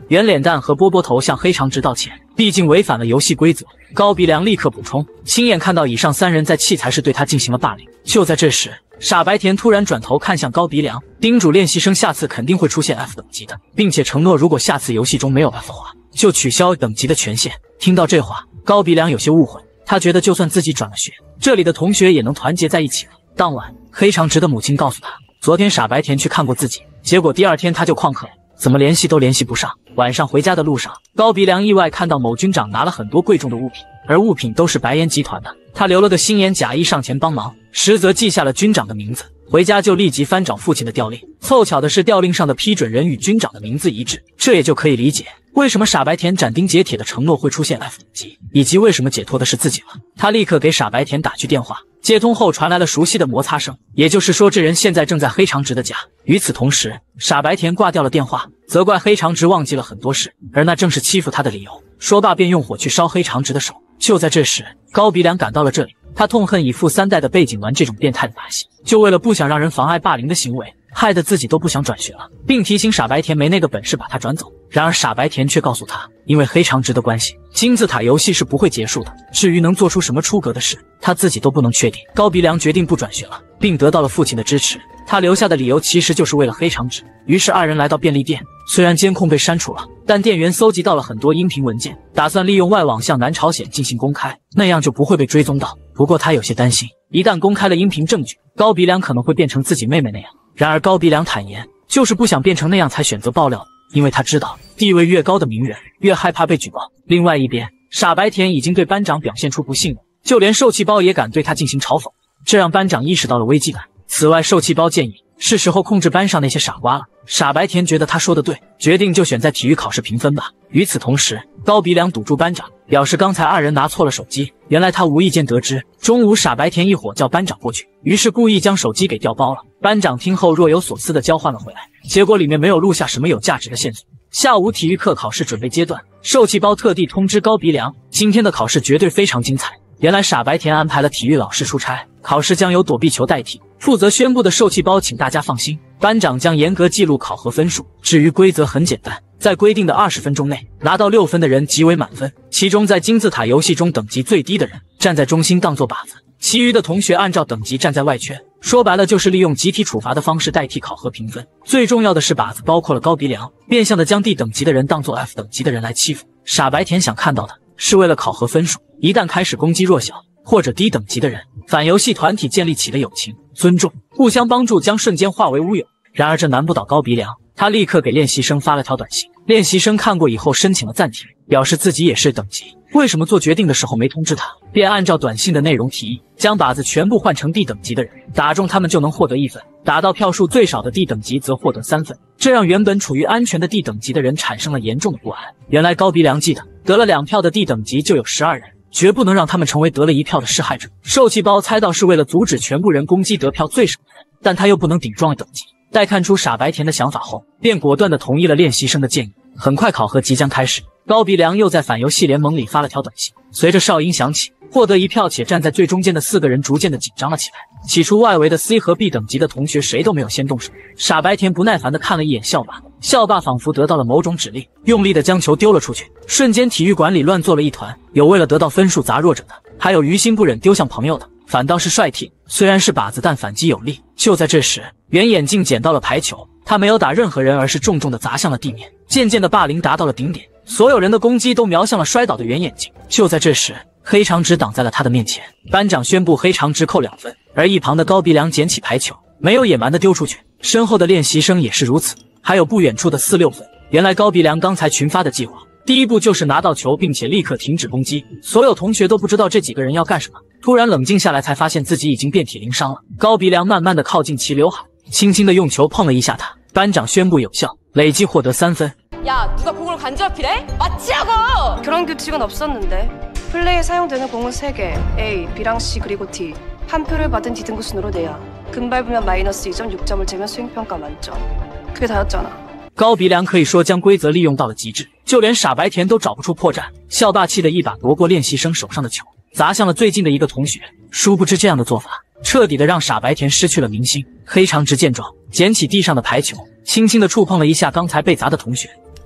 圆脸蛋和波波头向黑长直道歉，毕竟违反了游戏规则。高鼻梁立刻补充，亲眼看到以上3人在器材室对他进行了霸凌。就在这时，傻白甜突然转头看向高鼻梁，叮嘱练习生下次肯定会出现 F 等级的，并且承诺如果下次游戏中没有 F 的话，就取消等级的权限。听到这话，高鼻梁有些误会，他觉得就算自己转了学，这里的同学也能团结在一起了。当晚，黑长直的母亲告诉他，昨天傻白甜去看过自己，结果第2天他就旷课了，怎么联系都联系不上。晚上回家的路上，高鼻梁意外看到某军长拿了很多贵重的物品，而物品都是白岩集团的。他留了个心眼，假意上前帮忙，实则记下了军长的名字。回家就立即翻找父亲的调令，凑巧的是调令上的批准人与军长的名字一致，这也就可以理解为什么傻白甜斩钉截铁的承诺会出现 F 等级，以及为什么解脱的是自己了。他立刻给傻白甜打去电话，接通后传来了熟悉的摩擦声，也就是说这人现在正在黑长直的家。与此同时，傻白甜挂掉了电话，责怪黑长直忘记了很多事，而那正是欺负他的理由。说罢便用火去烧黑长直的手。就在这时，高鼻梁赶到了这里，他痛恨以富3代的背景玩这种变态的把戏，就为了不想让人妨碍霸凌的行为，害得自己都不想转学了，并提醒傻白甜没那个本事把他转走。然而傻白甜却告诉他，因为黑长直的关系，金字塔游戏是不会结束的，至于能做出什么出格的事，他自己都不能确定。高鼻梁决定不转学了，并得到了父亲的支持。他留下的理由其实就是为了黑长直。于是2人来到便利店，虽然监控被删除了，但店员搜集到了很多音频文件，打算利用外网向南朝鲜进行公开，那样就不会被追踪到。不过他有些担心，一旦公开了音频证据，高鼻梁可能会变成自己妹妹那样。然而高鼻梁坦言，就是不想变成那样才选择爆料，因为他知道地位越高的名人越害怕被举报。另外一边，傻白甜已经对班长表现出不信任，就连受气包也敢对他进行嘲讽，这让班长意识到了危机感。此外，受气包建议是时候控制班上那些傻瓜了。傻白甜觉得他说的对，决定就选在体育考试评分吧。与此同时，高鼻梁堵住班长，表示刚才2人拿错了手机。原来他无意间得知，中午傻白甜一伙叫班长过去，于是故意将手机给调包了。班长听后若有所思地交换了回来，结果里面没有录下什么有价值的线索。下午体育课考试准备阶段，受气包特地通知高鼻梁，今天的考试绝对非常精彩。原来傻白甜安排了体育老师出差，考试将由躲避球代替。负责宣布的受气包请大家放心，班长将严格记录考核分数。至于规则很简单，在规定的20分钟内拿到6分的人即为满分，其中在金字塔游戏中等级最低的人站在中心当做靶子，其余的同学按照等级站在外圈。说白了就是利用集体处罚的方式代替考核评分。最重要的是靶子包括了高鼻梁，变相的将D等级的人当作 F 等级的人来欺负。傻白甜想看到的是为了考核分数，一旦开始攻击弱小或者低等级的人，反游戏团体建立起的友情、尊重、互相帮助将瞬间化为乌有。然而这难不倒高鼻梁，他立刻给练习生发了条短信。练习生看过以后申请了暂停，表示自己也是等级，为什么做决定的时候没通知他，便按照短信的内容提议，将靶子全部换成 D 等级的人，打中他们就能获得1分，打到票数最少的 D 等级则获得3分。这让原本处于安全的 D 等级的人产生了严重的不安。原来高鼻梁记得，得了2票的 D 等级就有12人，绝不能让他们成为得了1票的施害者。受气包猜到是为了阻止全部人攻击得票最少的人，但他又不能顶撞等级。待看出傻白甜的想法后，便果断地同意了练习生的建议。很快考核即将开始，高鼻梁又在反游戏联盟里发了条短信。随着哨音响起，获得1票且站在最中间的4个人逐渐的紧张了起来。起初外围的 C 和 B 等级的同学谁都没有先动手。傻白甜不耐烦地看了一眼校霸，校霸仿佛得到了某种指令，用力地将球丢了出去。瞬间体育馆里乱作了一团，有为了得到分数砸弱者的，还有于心不忍丢向朋友的，反倒是帅挺，虽然是靶子但反击有力。就在这时，圆眼镜捡到了排球，他没有打任何人，而是重重地砸向了地面。渐渐的霸凌达到了顶点，所有人的攻击都瞄向了摔倒的圆眼镜。就在这时，黑长直挡在了他的面前，班长宣布黑长直扣2分，而一旁的高鼻梁捡起排球，没有野蛮地丢出去，身后的练习生也是如此，还有不远处的4-6分。原来高鼻梁刚才群发的计划，第一步就是拿到球并且立刻停止攻击。所有同学都不知道这几个人要干什么，突然冷静下来才发现自己已经遍体鳞伤了。高鼻梁慢慢地靠近其刘海，轻轻地用球碰了一下他。班长宣布有效，累计获得3分。 야, 누가 공을 간지럽히래? 맞지하고! 그런 규칙은 없었는데. 플레이에 사용되는 공은 3개, A, B랑 C 그리고 D. 한 표를 받은 D 등급 순으로 내야. 금발부면 마이너스 2점, 6점을 재면 수행평가 만점. 그게 다였잖아. 高鼻梁可以说将规则利用到了极致，就连傻白甜都找不出破绽。校霸气的一把夺过练习生手上的球，砸向了最近的一个同学。殊不知这样的做法彻底的让傻白甜失去了明星。黑长直见状，捡起地上的排球，轻轻的触碰了一下刚才被砸的同学。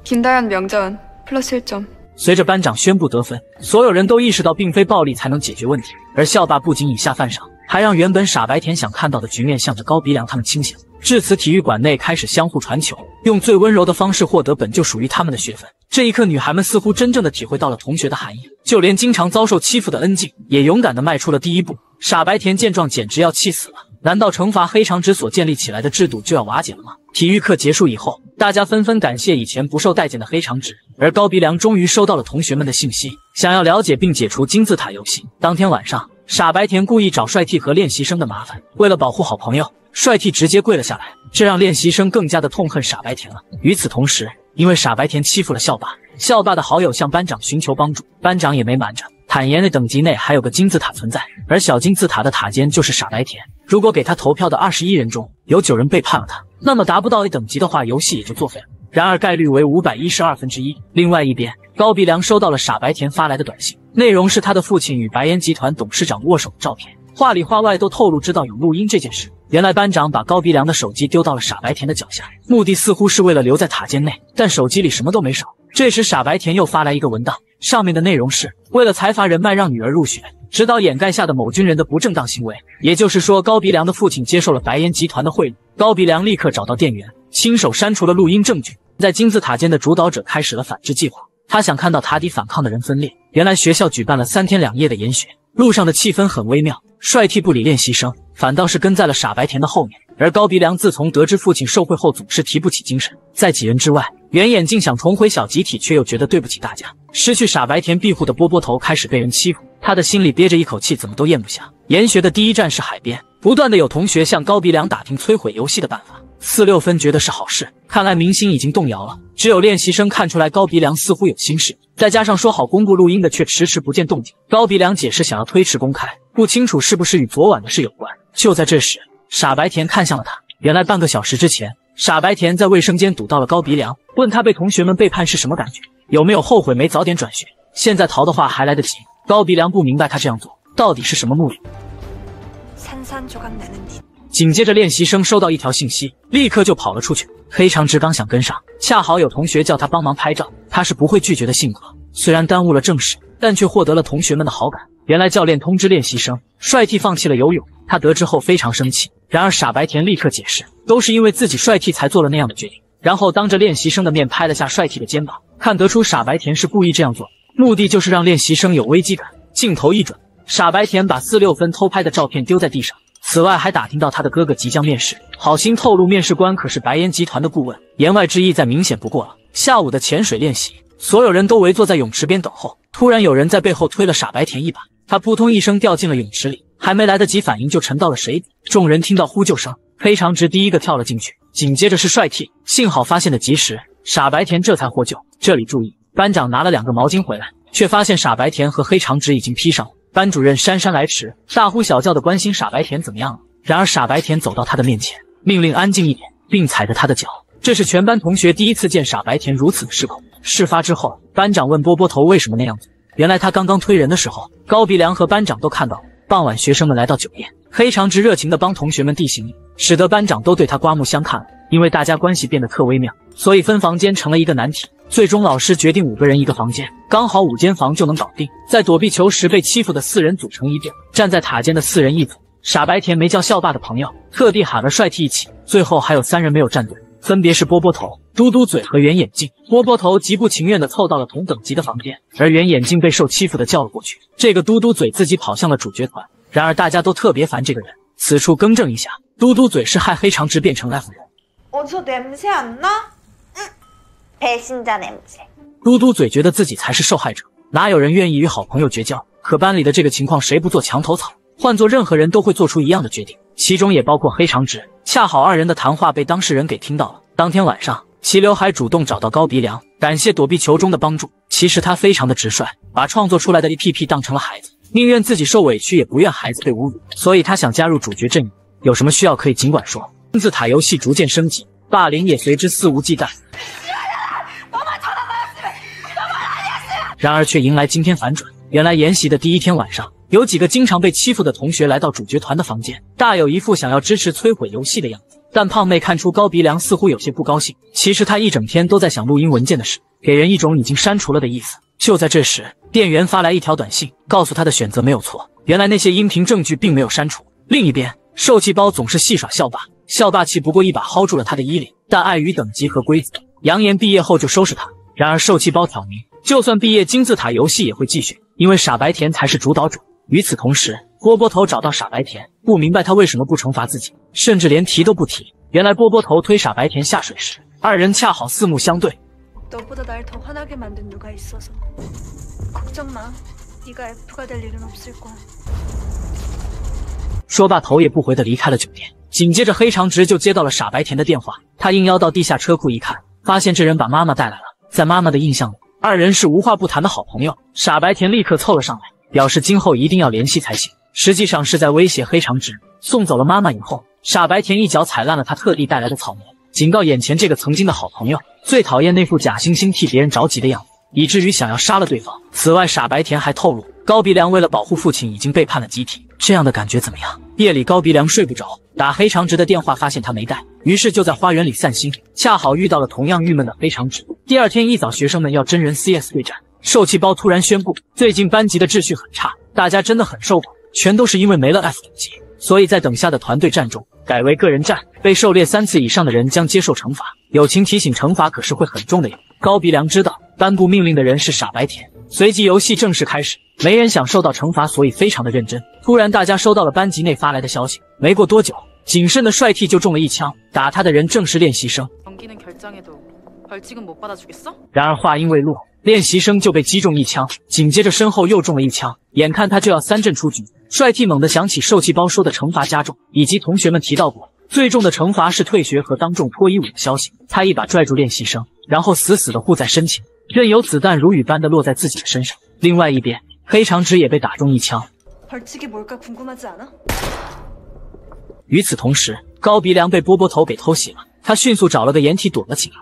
김다현 명전 플러스 1점。 随着班长宣布得分，所有人都意识到并非暴力才能解决问题，而校霸不仅以下犯上，还让原本傻白甜想看到的局面向着高鼻梁他们倾斜。至此，体育馆内开始相互传球，用最温柔的方式获得本就属于他们的学分。这一刻，女孩们似乎真正的体会到了同学的含义，就连经常遭受欺负的恩静也勇敢地迈出了第一步。傻白甜见状简直要气死了，难道惩罚黑长直所建立起来的制度就要瓦解了吗？体育课结束以后，大家纷纷感谢以前不受待见的黑长直，而高鼻梁终于收到了同学们的信息，想要了解并解除金字塔游戏。当天晚上，傻白甜故意找帅 T 和练习生的麻烦，为了保护好朋友，帅 T 直接跪了下来，这让练习生更加的痛恨傻白甜了。与此同时，因为傻白甜欺负了校霸，校霸的好友向班长寻求帮助，班长也没瞒着，坦言的等级内还有个金字塔存在，而小金字塔的塔尖就是傻白甜。如果给他投票的21人中有9人背叛了他，那么达不到 A 等级的话，游戏也就作废了。然而概率为512分之1。另外一边，高鼻梁收到了傻白甜发来的短信，内容是他的父亲与白岩集团董事长握手的照片，话里话外都透露知道有录音这件事。原来班长把高鼻梁的手机丢到了傻白甜的脚下，目的似乎是为了留在塔尖内，但手机里什么都没少。这时傻白甜又发来一个文档，上面的内容是为了财阀人脉让女儿入学，指导掩盖下的某军人的不正当行为。也就是说，高鼻梁的父亲接受了白岩集团的贿赂。高鼻梁立刻找到店员，亲手删除了录音证据。在金字塔尖的主导者开始了反制计划，他想看到塔底反抗的人分裂。原来学校举办了3天2夜的研学，路上的气氛很微妙，帅 T 不理练习生，反倒是跟在了傻白甜的后面。而高鼻梁自从得知父亲受贿后总是提不起精神，在几人之外，袁眼镜想重回小集体，却又觉得对不起大家。失去傻白甜庇护的波波头开始被人欺负，他的心里憋着一口气，怎么都咽不下。研学的第一站是海边，不断的有同学向高鼻梁打听摧毁游戏的办法。46分觉得是好事，看来明星已经动摇了。只有练习生看出来高鼻梁似乎有心事，再加上说好公布录音的却迟迟不见动静。高鼻梁解释想要推迟公开，不清楚是不是与昨晚的事有关。就在这时，傻白甜看向了他。原来半个小时之前，傻白甜在卫生间堵到了高鼻梁，问他被同学们背叛是什么感觉，有没有后悔没早点转学，现在逃的话还来得及。高鼻梁不明白他这样做到底是什么目的。紧接着练习生收到一条信息，立刻就跑了出去。黑长直刚想跟上，恰好有同学叫他帮忙拍照，他是不会拒绝的性格，虽然耽误了正事，但却获得了同学们的好感。原来教练通知练习生，帅 T 放弃了游泳，他得知后非常生气。然而傻白甜立刻解释，都是因为自己帅 T 才做了那样的决定，然后当着练习生的面拍了下帅 T 的肩膀，看得出傻白甜是故意这样做，目的就是让练习生有危机感。镜头一转，傻白甜把46分偷拍的照片丢在地上。此外还打听到他的哥哥即将面试，好心透露面试官可是白岩集团的顾问，言外之意再明显不过了。下午的潜水练习，所有人都围坐在泳池边等候，突然有人在背后推了傻白甜一把，他扑通一声掉进了泳池里，还没来得及反应就沉到了水底。众人听到呼救声，黑长直第一个跳了进去，紧接着是帅 T， 幸好发现的及时，傻白甜这才获救。这里注意，班长拿了2个毛巾回来，却发现傻白甜和黑长直已经披上了。班主任姗姗来迟，大呼小叫的关心傻白甜怎么样了。然而傻白甜走到他的面前，命令安静一点，并踩着他的脚。这是全班同学第一次见傻白甜如此的失控。事发之后，班长问波波头为什么那样子，原来他刚刚推人的时候，高鼻梁和班长都看到了。傍晚学生们来到酒店，黑长直热情地帮同学们递行李，使得班长都对他刮目相看了。因为大家关系变得特微妙，所以分房间成了一个难题。最终老师决定5个人一个房间，刚好5间房就能搞定。在躲避球时被欺负的4人组成一队，站在塔尖的4人一组。傻白甜没叫校霸的朋友，特地喊了帅 T 一起。最后还有3人没有站队，分别是波波头、嘟嘟嘴和圆眼镜。波波头极不情愿地凑到了同等级的房间，而圆眼镜被受欺负的叫了过去。这个嘟嘟嘴自己跑向了主角团，然而大家都特别烦这个人。此处更正一下，嘟嘟嘴是害黑长直变成 F 人。嘟嘟嘴觉得自己才是受害者，哪有人愿意与好朋友绝交？可班里的这个情况谁不做墙头草？换做任何人都会做出一样的决定，其中也包括黑长直。恰好2人的谈话被当事人给听到了。当天晚上，齐刘还主动找到高鼻梁，感谢躲避球中的帮助。其实他非常的直率，把创作出来的 EPP 当成了孩子，宁愿自己受委屈也不愿孩子被侮辱，所以他想加入主角阵营。有什么需要可以尽管说。金字塔游戏逐渐升级，霸凌也随之肆无忌惮。然而却迎来今天反转。原来研习的第一天晚上，有几个经常被欺负的同学来到主角团的房间，大有一副想要支持摧毁游戏的样子。 但胖妹看出高鼻梁似乎有些不高兴，其实他一整天都在想录音文件的事，给人一种已经删除了的意思。就在这时，店员发来一条短信，告诉他的选择没有错，原来那些音频证据并没有删除。另一边，受气包总是戏耍校霸，校霸气不过一把薅住了他的衣领，但碍于等级和规则，扬言毕业后就收拾他。然而受气包挑明，就算毕业金字塔游戏也会继续，因为傻白甜才是主导者。与此同时，波波头找到傻白甜，不明白他为什么不惩罚自己，甚至连提都不提。原来波波头推傻白甜下水时，二人恰好四目相对。 너보다 날 더 화나게 만든 누가 있어서 걱정 마. 네가 F가 될 일은 없을 거야. 说罢，头也不回地离开了酒店。紧接着，黑长直就接到了傻白甜的电话。他应邀到地下车库一看，发现这人把妈妈带来了。在妈妈的印象里，二人是无话不谈的好朋友。傻白甜立刻凑了上来，表示今后一定要联系才行。实际上是在威胁黑长直。送走了妈妈以后，傻白甜一脚踩烂了他特地带来的草莓，警告眼前这个曾经的好朋友。 最讨厌那副假惺惺替别人着急的样子，以至于想要杀了对方。此外，傻白甜还透露，高鼻梁为了保护父亲已经背叛了集体。这样的感觉怎么样？夜里高鼻梁睡不着，打黑长直的电话，发现他没带，于是就在花园里散心，恰好遇到了同样郁闷的黑长直。第二天一早，学生们要真人 CS 对战，受气包突然宣布，最近班级的秩序很差，大家真的很受苦，全都是因为没了 F 等级。 所以在等下的团队战中，改为个人战，被狩猎3次以上的人将接受惩罚。友情提醒，惩罚可是会很重的哟。高鼻梁知道颁布命令的人是傻白甜，随即游戏正式开始。没人想受到惩罚，所以非常的认真。突然，大家收到了班级内发来的消息，没过多久，谨慎的帅 T 就中了一枪，打他的人正是练习生。然而话音未落，练习生就被击中一枪，紧接着身后又中了一枪，眼看他就要3阵出局。 帅 T 猛地想起受气包说的惩罚加重，以及同学们提到过最重的惩罚是退学和当众脱衣舞的消息。他一把拽住练习生，然后死死地护在身前，任由子弹如雨般的落在自己的身上。另外一边，黑长直也被打中一枪。与此同时，高鼻梁被波波头给偷袭了，他迅速找了个掩体躲了起来。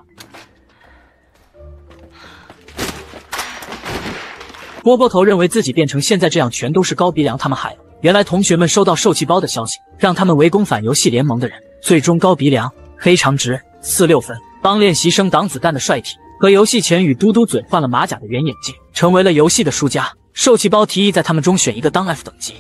波波头认为自己变成现在这样，全都是高鼻梁他们害的。原来同学们收到受气包的消息，让他们围攻反游戏联盟的人。最终，高鼻梁、黑长直、46分帮练习生挡子弹的帅体和游戏前与嘟嘟嘴换了马甲的圆眼镜，成为了游戏的输家。受气包提议在他们中选一个当 F 等级。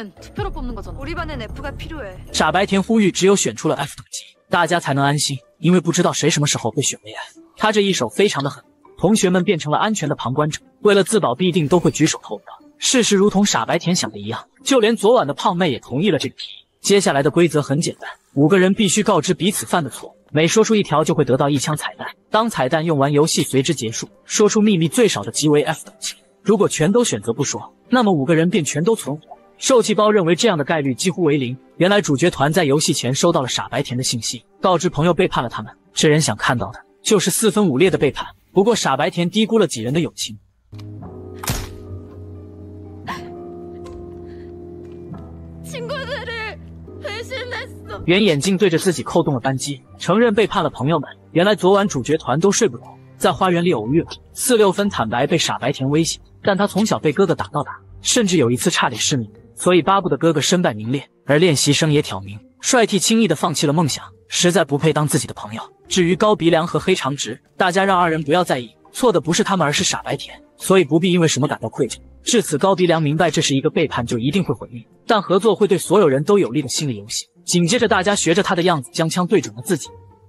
傻白甜呼吁只有选出了 F 等级，大家才能安心，因为不知道谁什么时候被选为 F。他这一手非常的狠。 同学们变成了安全的旁观者，为了自保，必定都会举手投票。事实如同傻白甜想的一样，就连昨晚的胖妹也同意了这个提议。接下来的规则很简单，5个人必须告知彼此犯的错，每说出一条就会得到1枪彩蛋。当彩蛋用完，游戏随之结束。说出秘密最少的即为 F 等级。如果全都选择不说，那么5个人便全都存活。受气包认为这样的概率几乎为0。原来主角团在游戏前收到了傻白甜的信息，告知朋友背叛了他们。这人想看到的就是4分5裂的背叛。 不过傻白甜低估了几人的友情。圆眼镜对着自己扣动了扳机，承认背叛了朋友们。原来昨晚主角团都睡不着，在花园里偶遇了。46分坦白被傻白甜威胁，但他从小被哥哥打到大，甚至有一次差点失明，所以巴不得哥哥身败名裂。而练习生也挑明，帅 T 轻易的放弃了梦想，实在不配当自己的朋友。 至于高鼻梁和黑长直，大家让二人不要在意，错的不是他们，而是傻白甜，所以不必因为什么感到愧疚。至此，高鼻梁明白这是一个背叛就一定会毁灭，但合作会对所有人都有利的心理游戏。紧接着，大家学着他的样子，将枪对准了自己。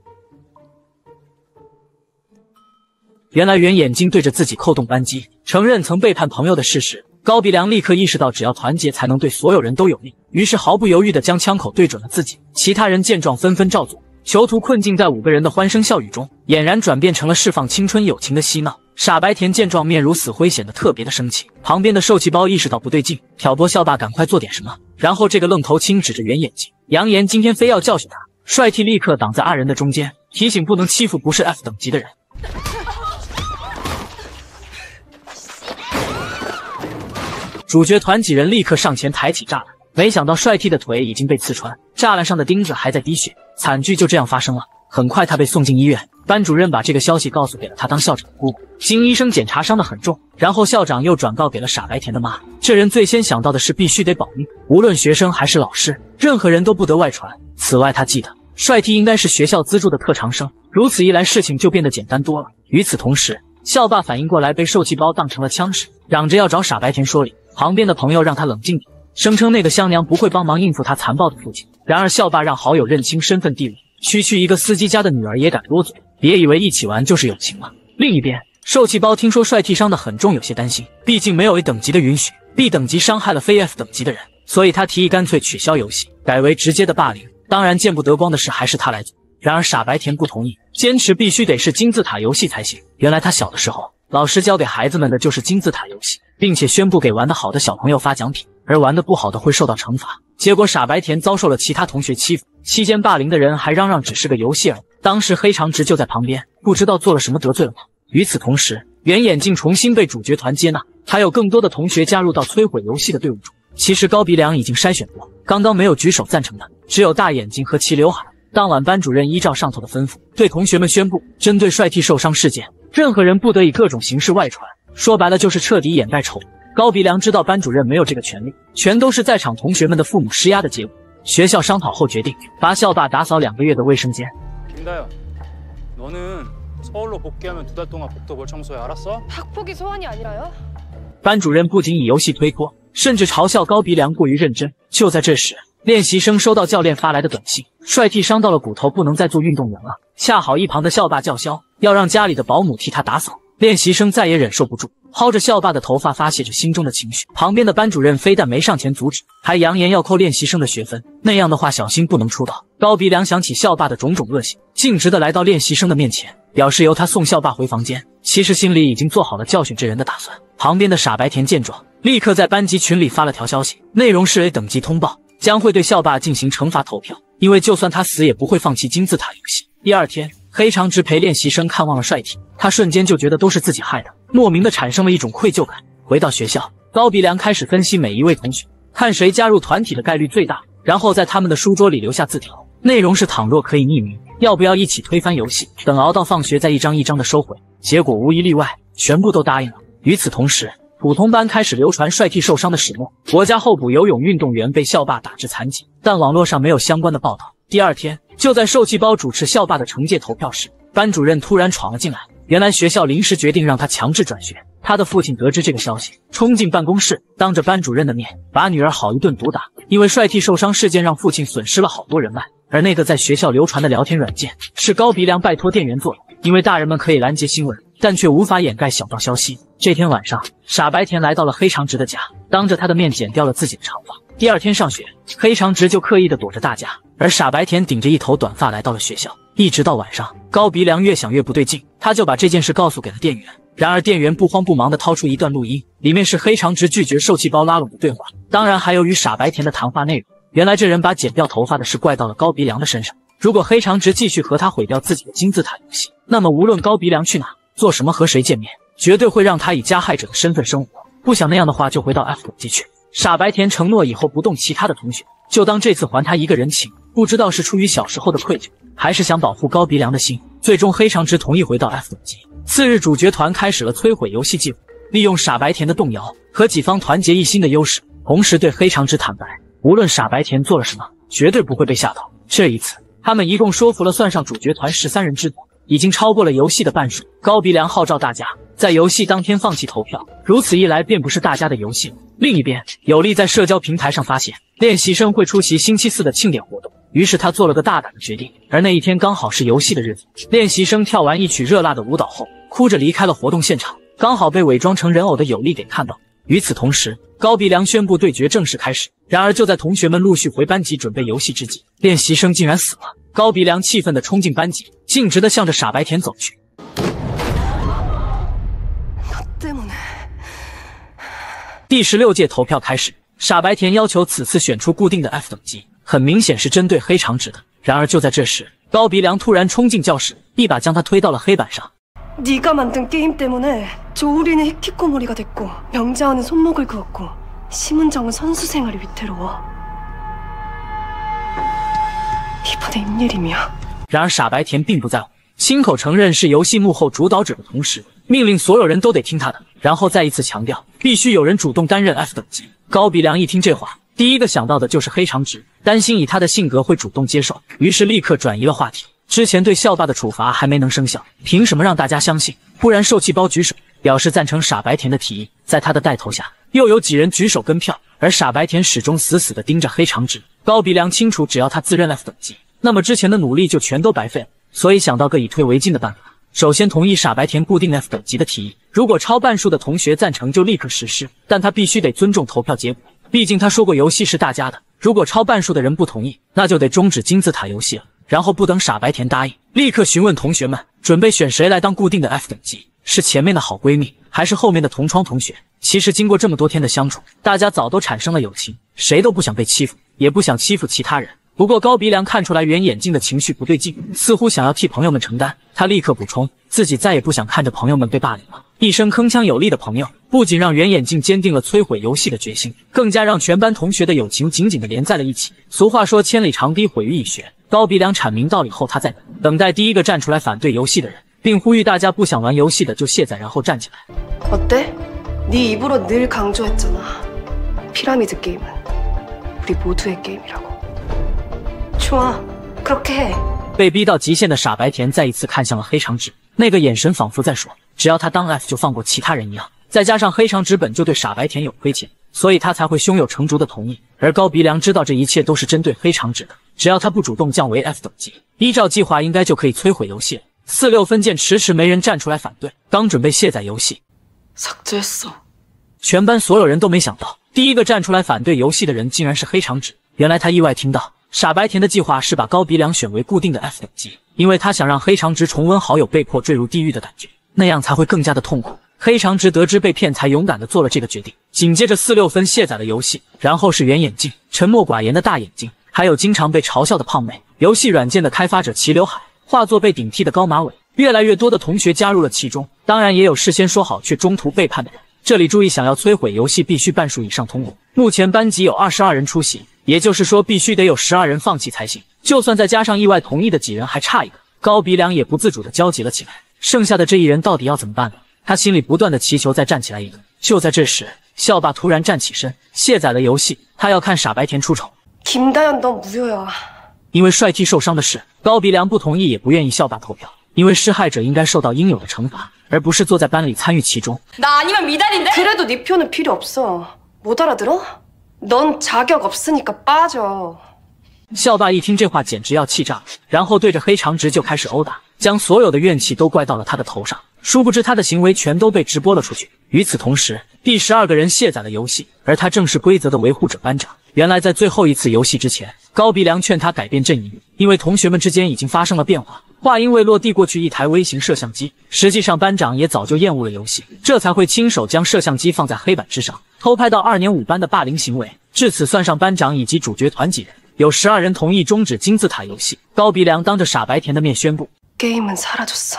原来圆眼睛对着自己扣动扳机，承认曾背叛朋友的事实。高鼻梁立刻意识到，只要团结才能对所有人都有利，于是毫不犹豫地将枪口对准了自己。其他人见状纷纷照做。 囚徒困境在5个人的欢声笑语中，俨然转变成了释放青春友情的嬉闹。傻白甜见状，面如死灰，显得特别的生气。旁边的受气包意识到不对劲，挑拨校霸赶快做点什么。然后这个愣头青指着圆眼睛，扬言今天非要教训他。帅 T 立刻挡在二人的中间，提醒不能欺负不是 F 等级的人。主角团几人立刻上前抬起栅栏。 没想到帅 T 的腿已经被刺穿，栅栏上的钉子还在滴血，惨剧就这样发生了。很快他被送进医院，班主任把这个消息告诉给了他当校长的姑姑。经医生检查，伤得很重，然后校长又转告给了傻白甜的妈。这人最先想到的是必须得保密，无论学生还是老师，任何人都不得外传。此外，他记得帅 T 应该是学校资助的特长生，如此一来事情就变得简单多了。与此同时，校霸反应过来被受气包当成了枪使，嚷着要找傻白甜说理。旁边的朋友让他冷静点，声称那个香娘不会帮忙应付他残暴的父亲。然而校霸让好友认清身份地位，区区一个司机家的女儿也敢多嘴，别以为一起玩就是友情了。另一边，受气包听说帅 T 伤得很重，有些担心，毕竟没有 A 等级的允许 ，B 等级伤害了非 F 等级的人，所以他提议干脆取消游戏，改为直接的霸凌。当然，见不得光的事还是他来做。然而傻白甜不同意，坚持必须得是金字塔游戏才行。原来他小的时候，老师教给孩子们的就是金字塔游戏，并且宣布给玩得好的小朋友发奖品，而玩得不好的会受到惩罚。结果傻白甜遭受了其他同学欺负，期间霸凌的人还嚷嚷只是个游戏而已。当时黑长直就在旁边，不知道做了什么得罪了吗？与此同时，圆眼镜重新被主角团接纳，还有更多的同学加入到摧毁游戏的队伍中。其实高鼻梁已经筛选过，刚刚没有举手赞成的只有大眼睛和齐刘海。当晚班主任依照上头的吩咐，对同学们宣布，针对帅 T 受伤事件，任何人不得以各种形式外传，说白了就是彻底掩盖丑闻。高鼻梁知道班主任没有这个权利，全都是在场同学们的父母施压的结果。学校商讨后决定罚校霸打扫2个月的卫生间。 김다현, 너는 서울로 복귀하면 2달 동안 복도볼 청소해, 알았어? 학폭이 소원이 아니라요? 班主任不仅以游戏推脱，甚至嘲笑高鼻梁过于认真。就在这时，练习生收到教练发来的短信，帅 T 伤到了骨头，不能再做运动员了。恰好一旁的校霸叫嚣，要让家里的保姆替他打扫。练习生再也忍受不住，薅着校霸的头发发泄着心中的情绪。旁边的班主任非但没上前阻止，还扬言要扣练习生的学分，那样的话小心不能出道。高鼻梁想起校霸的种种恶行，径直的来到练习生的面前，表示由他送校霸回房间。其实心里已经做好了教训这人的打算。旁边的傻白甜见状，立刻在班级群里发了条消息，内容是 A 等级通报，将会对校霸进行惩罚投票，因为就算他死也不会放弃金字塔游戏。第二天，黑长直陪练习生看望了帅 T， 他瞬间就觉得都是自己害的，莫名的产生了一种愧疚感。回到学校，高鼻梁开始分析每一位同学，看谁加入团体的概率最大，然后在他们的书桌里留下字条，内容是倘若可以匿名，要不要一起推翻游戏，等熬到放学再一张一张的收回。结果无一例外，全部都答应了。与此同时，普通班开始流传帅 T 受伤的始末，国家候补游泳运动员被校霸打至残疾，但网络上没有相关的报道。第二天，就在受气包主持校霸的惩戒投票时，班主任突然闯了进来。原来学校临时决定让他强制转学。他的父亲得知这个消息，冲进办公室，当着班主任的面把女儿好一顿毒打。因为帅 T 受伤事件让父亲损失了好多人脉，而那个在学校流传的聊天软件是高鼻梁拜托店员做的。因为大人们可以拦截新闻，但却无法掩盖小道消息。这天晚上，傻白甜来到了黑长直的家，当着他的面剪掉了自己的长发。第二天上学，黑长直就刻意的躲着大家，而傻白甜顶着一头短发来到了学校。一直到晚上，高鼻梁越想越不对劲，他就把这件事告诉给了店员。然而店员不慌不忙地掏出一段录音，里面是黑长直拒绝受气包拉拢的对话，当然还有与傻白甜的谈话内容。原来这人把剪掉头发的事怪到了高鼻梁的身上。如果黑长直继续和他毁掉自己的金字塔游戏，那么无论高鼻梁去哪、做什么、和谁见面，绝对会让他以加害者的身份生活。不想那样的话，就回到 F 等级去。傻白甜承诺以后不动其他的同学，就当这次还他一个人情。不知道是出于小时候的愧疚，还是想保护高鼻梁的心，最终黑长直同意回到 F 等级。次日，主角团开始了摧毁游戏计划，利用傻白甜的动摇和己方团结一心的优势，同时对黑长直坦白，无论傻白甜做了什么，绝对不会被吓到。这一次，他们一共说服了算上主角团13人之多，已经超过了游戏的半数。高鼻梁号召大家在游戏当天放弃投票，如此一来便不是大家的游戏了。另一边，有利在社交平台上发现练习生会出席星期4的庆典活动，于是他做了个大胆的决定。而那一天刚好是游戏的日子，练习生跳完一曲热辣的舞蹈后，哭着离开了活动现场，刚好被伪装成人偶的有利给看到。与此同时，高鼻梁宣布对决正式开始。然而就在同学们陆续回班级准备游戏之际，练习生竟然死了。高鼻梁气愤地冲进班级，径直地向着傻白甜走去。第16届投票开始，傻白甜要求此次选出固定的 F 等级，很明显是针对黑长直的。然而就在这时，高鼻梁突然冲进教室，一把将他推到了黑板上。 네가 만든 게임 때문에 조우리는 히키코모리가 됐고 명자원은 손목을 그었고 심은정은 선수 생활이 위태로워. 이번에 임예림이야. 然而傻白甜并不在乎，亲口承认是游戏幕后主导者的同时，命令所有人都得听他的，然后再一次强调必须有人主动担任 F 等级。高鼻梁一听这话， 第一个想到的就是黑长直，担心以他的性格会主动接受，于是立刻转移了话题。之前对校霸的处罚还没能生效，凭什么让大家相信？不然受气包举手，表示赞成傻白甜的提议。在他的带头下，又有几人举手跟票，而傻白甜始终死死地盯着黑长直。高鼻梁清楚，只要他自认 F 等级，那么之前的努力就全都白费了，所以想到个以退为进的办法。首先同意傻白甜固定 F 等级的提议，如果超半数的同学赞成就立刻实施，但他必须得尊重投票结果，毕竟他说过游戏是大家的，如果超半数的人不同意，那就得终止金字塔游戏了。然后不等傻白甜答应，立刻询问同学们准备选谁来当固定的 F 等级，是前面的好闺蜜，还是后面的同窗同学？其实经过这么多天的相处，大家早都产生了友情，谁都不想被欺负，也不想欺负其他人。不过高鼻梁看出来圆眼镜的情绪不对劲，似乎想要替朋友们承担。他立刻补充，自己再也不想看着朋友们被霸凌了。一声铿锵有力的朋友，不仅让圆眼镜坚定了摧毁游戏的决心，更加让全班同学的友情紧紧地连在了一起。俗话说千里长堤毁于蚁穴，高鼻梁阐明道理后，他在等待第一个站出来反对游戏的人，并呼吁大家不想玩游戏的就卸载，然后站起来。 어때? 네 입으로 늘 강조했잖아. 피라미드 게임은 우리 모두의 게임이라고. 좋아, 그렇게 해. 被逼到极限的傻白甜再一次看向了黑长直，那个眼神仿佛在说，只要他当 F 就放过其他人一样。再加上黑长直本就对傻白甜有亏欠，所以他才会胸有成竹的同意。而高鼻梁知道这一切都是针对黑长直的，只要他不主动降为 F 等级，依照计划应该就可以摧毁游戏了。4-6分见迟迟没人站出来反对，刚准备卸载游戏， 삭제했어. 全班所有人都没想到，第一个站出来反对游戏的人竟然是黑长直。原来他意外听到傻白甜的计划是把高鼻梁选为固定的 F 等级，因为他想让黑长直重温好友被迫坠入地狱的感觉，那样才会更加的痛苦。黑长直得知被骗，才勇敢地做了这个决定。紧接着4-6分卸载了游戏，然后是圆眼镜、沉默寡言的大眼睛，还有经常被嘲笑的胖妹。游戏软件的开发者齐刘海化作被顶替的高马尾，越来越多的同学加入了其中，当然也有事先说好却中途背叛的人。这里注意，想要摧毁游戏必须半数以上通过。目前班级有22人出席，也就是说必须得有12人放弃才行。就算再加上意外同意的几人，还差一个，高鼻梁也不自主地焦急了起来。剩下的这一人到底要怎么办呢？他心里不断地祈求再站起来一个。就在这时，校霸突然站起身，卸载了游戏，他要看傻白甜出丑。 김다현 너 무효야. 因为帅 T 受伤的事，高鼻梁不同意也不愿意校霸投票，因为施害者应该受到应有的惩罚，而不是坐在班里参与其中。 나 아니면 미달인데? 그래도 네 표는 필요 없어. 못 알아들어? 넌 자격 없으니까 빠져. 校霸一听这话简直要气炸了，然后对着黑长直就开始殴打，将所有的怨气都怪到了他的头上。殊不知他的行为全都被直播了出去。与此同时，第12个人卸载了游戏，而他正是规则的维护者班长。原来在最后一次游戏之前，高鼻梁劝他改变阵营，因为同学们之间已经发生了变化。话音未落，递过去一台微型摄像机。实际上班长也早就厌恶了游戏，这才会亲手将摄像机放在黑板之上，偷拍到2年5班的霸凌行为。至此算上班长以及主角团几人，有12人同意终止金字塔游戏。高鼻梁当着傻白甜的面宣布， 게임은 사라졌어.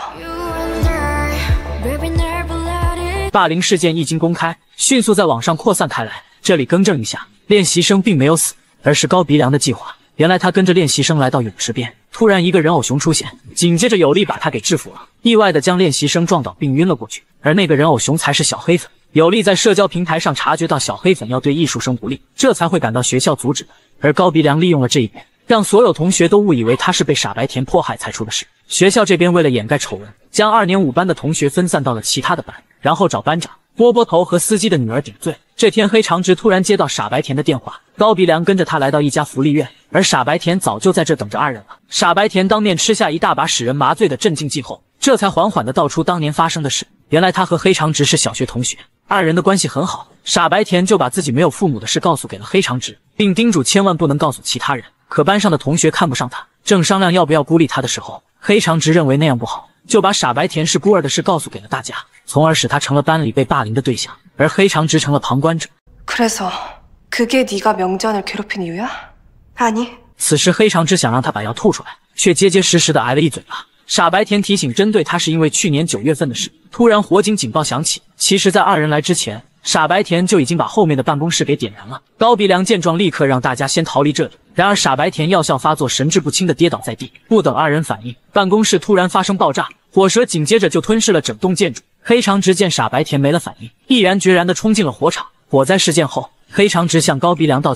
霸凌事件一经公开，迅速在网上扩散开来。这里更正一下，练习生并没有死，而是高鼻梁的计划。原来他跟着练习生来到泳池边，突然一个人偶熊出现，紧接着有力把他给制服了，意外的将练习生撞倒并晕了过去。而那个人偶熊才是小黑粉。有力在社交平台上察觉到小黑粉要对艺术生不利，这才会赶到学校阻止的。而高鼻梁利用了这一点，让所有同学都误以为他是被傻白甜迫害才出的事。学校这边为了掩盖丑闻，将2年5班的同学分散到了其他的班，然后找班长、波波头和司机的女儿顶罪。这天黑长直突然接到傻白甜的电话，高鼻梁跟着他来到一家福利院，而傻白甜早就在这等着2人了。傻白甜当面吃下一大把使人麻醉的镇静剂后，这才缓缓地道出当年发生的事。原来他和黑长直是小学同学，2人的关系很好。傻白甜就把自己没有父母的事告诉给了黑长直，并叮嘱千万不能告诉其他人。可班上的同学看不上他，正商量要不要孤立他的时候，黑长直认为那样不好，就把傻白甜是孤儿的事告诉给了大家，从而使他成了班里被霸凌的对象，而黑长直成了旁观者。 그래서 그게 네가 명지환을 괴롭힌 이유야? 아니. 此时黑长直想让他把药吐出来，却结结实实的挨了一嘴巴。傻白甜提醒针对他是因为去年9月份的事。突然火警警报响起，其实在2人来之前，傻白甜就已经把后面的办公室给点燃了。高鼻梁见状，立刻让大家先逃离这里。然而傻白甜药效发作，神志不清的跌倒在地。不等2人反应，办公室突然发生爆炸，火舌紧接着就吞噬了整栋建筑。黑长直见傻白甜没了反应，毅然决然地冲进了火场。火灾事件后，黑长直向高鼻梁道歉，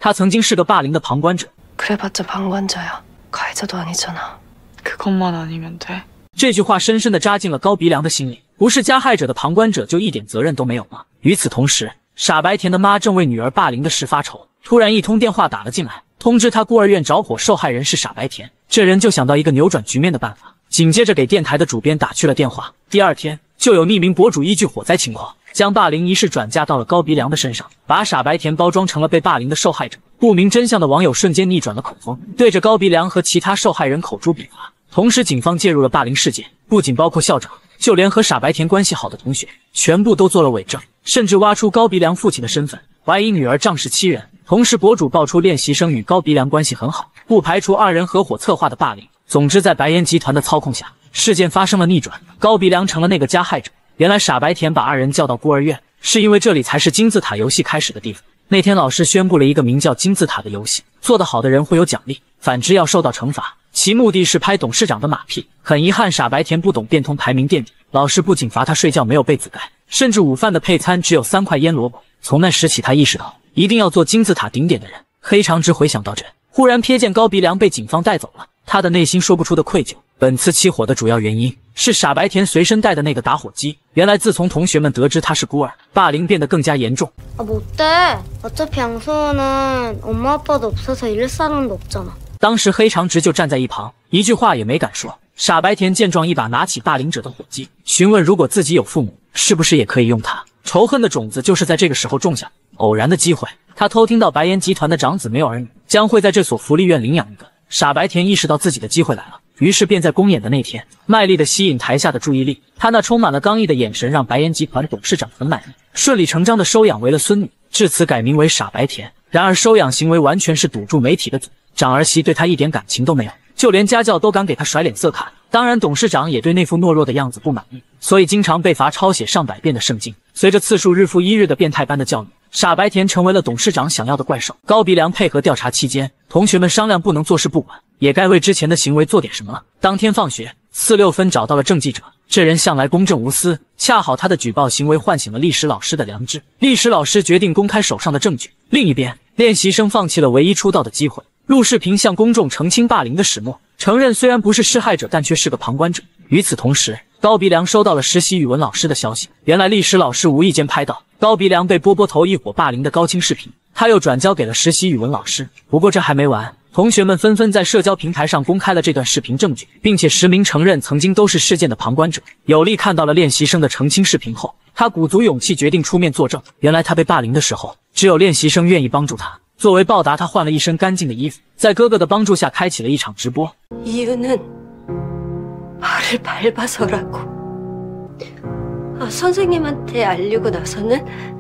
他曾经是个霸凌的旁观者。 그래봤자 방관자야. 가해자도 아니잖아. 그것만 아니면 돼. 这句话深深地扎进了高鼻梁的心里。不是加害者的旁观者就一点责任都没有吗？与此同时，傻白甜的妈正为女儿霸凌的事发愁，突然一通电话打了进来，通知她孤儿院着火，受害人是傻白甜。这人就想到一个扭转局面的办法，紧接着给电台的主编打去了电话。第二天，就有匿名博主依据火灾情况，将霸凌一事转嫁到了高鼻梁的身上，把傻白甜包装成了被霸凌的受害者。不明真相的网友瞬间逆转了口风，对着高鼻梁和其他受害人口诛笔伐。同时，警方介入了霸凌事件，不仅包括校长，就连和傻白甜关系好的同学，全部都做了伪证，甚至挖出高鼻梁父亲的身份，怀疑女儿仗势欺人。同时，博主爆出练习生与高鼻梁关系很好，不排除二人合伙策划的霸凌。总之，在白岩集团的操控下，事件发生了逆转，高鼻梁成了那个加害者。原来傻白甜把二人叫到孤儿院，是因为这里才是金字塔游戏开始的地方。那天老师宣布了一个名叫金字塔的游戏，做得好的人会有奖励，反之要受到惩罚。其目的是拍董事长的马屁。很遗憾，傻白甜不懂变通，排名垫底。老师不仅罚他睡觉没有被子盖，甚至午饭的配餐只有3块腌萝卜。从那时起，他意识到一定要做金字塔顶点的人。黑长直回想到这，忽然瞥见高鼻梁被警方带走了，他的内心说不出的愧疚。本次起火的主要原因是傻白甜随身带的那个打火机。原来自从同学们得知他是孤儿，霸凌变得更加严重。 못돼. 어차피 양소연은 엄마 아빠도 없어서 잃을 사람도 없잖아. 当时黑长直就站在一旁，一句话也没敢说。傻白甜见状，一把拿起霸凌者的火机，询问如果自己有父母，是不是也可以用它。仇恨的种子就是在这个时候种下。偶然的机会，他偷听到白岩集团的长子没有儿女，将会在这所福利院领养一个。傻白甜意识到自己的机会来了，于是便在公演的那天卖力地吸引台下的注意力。他那充满了刚毅的眼神让白岩集团董事长很满意，顺理成章地收养为了孙女，至此改名为傻白甜。然而收养行为完全是堵住媒体的嘴，长儿媳对他一点感情都没有，就连家教都敢给他甩脸色看。当然，董事长也对那副懦弱的样子不满意，所以经常被罚抄写上百遍的圣经。随着次数日复一日的变态般的教育，傻白甜成为了董事长想要的怪兽。高鼻梁配合调查期间，同学们商量不能坐视不管，也该为之前的行为做点什么了。当天放学，4、6分找到了正记者，这人向来公正无私，恰好他的举报行为唤醒了历史老师的良知，历史老师决定公开手上的证据。另一边，练习生放弃了唯一出道的机会，录视频向公众澄清霸凌的始末，承认虽然不是施害者，但却是个旁观者。与此同时，高鼻梁收到了实习语文老师的消息，原来历史老师无意间拍到高鼻梁被波波头一伙霸凌的高清视频，他又转交给了实习语文老师。不过这还没完，同学们纷纷在社交平台上公开了这段视频证据，并且实名承认曾经都是事件的旁观者。有力看到了练习生的澄清视频后，他鼓足勇气决定出面作证。原来他被霸凌的时候，只有练习生愿意帮助他。作为报答，他换了一身干净的衣服，在哥哥的帮助下开启了一场直播。 이유는 발을 밟아서라고. 선생님한테 알리고 나서는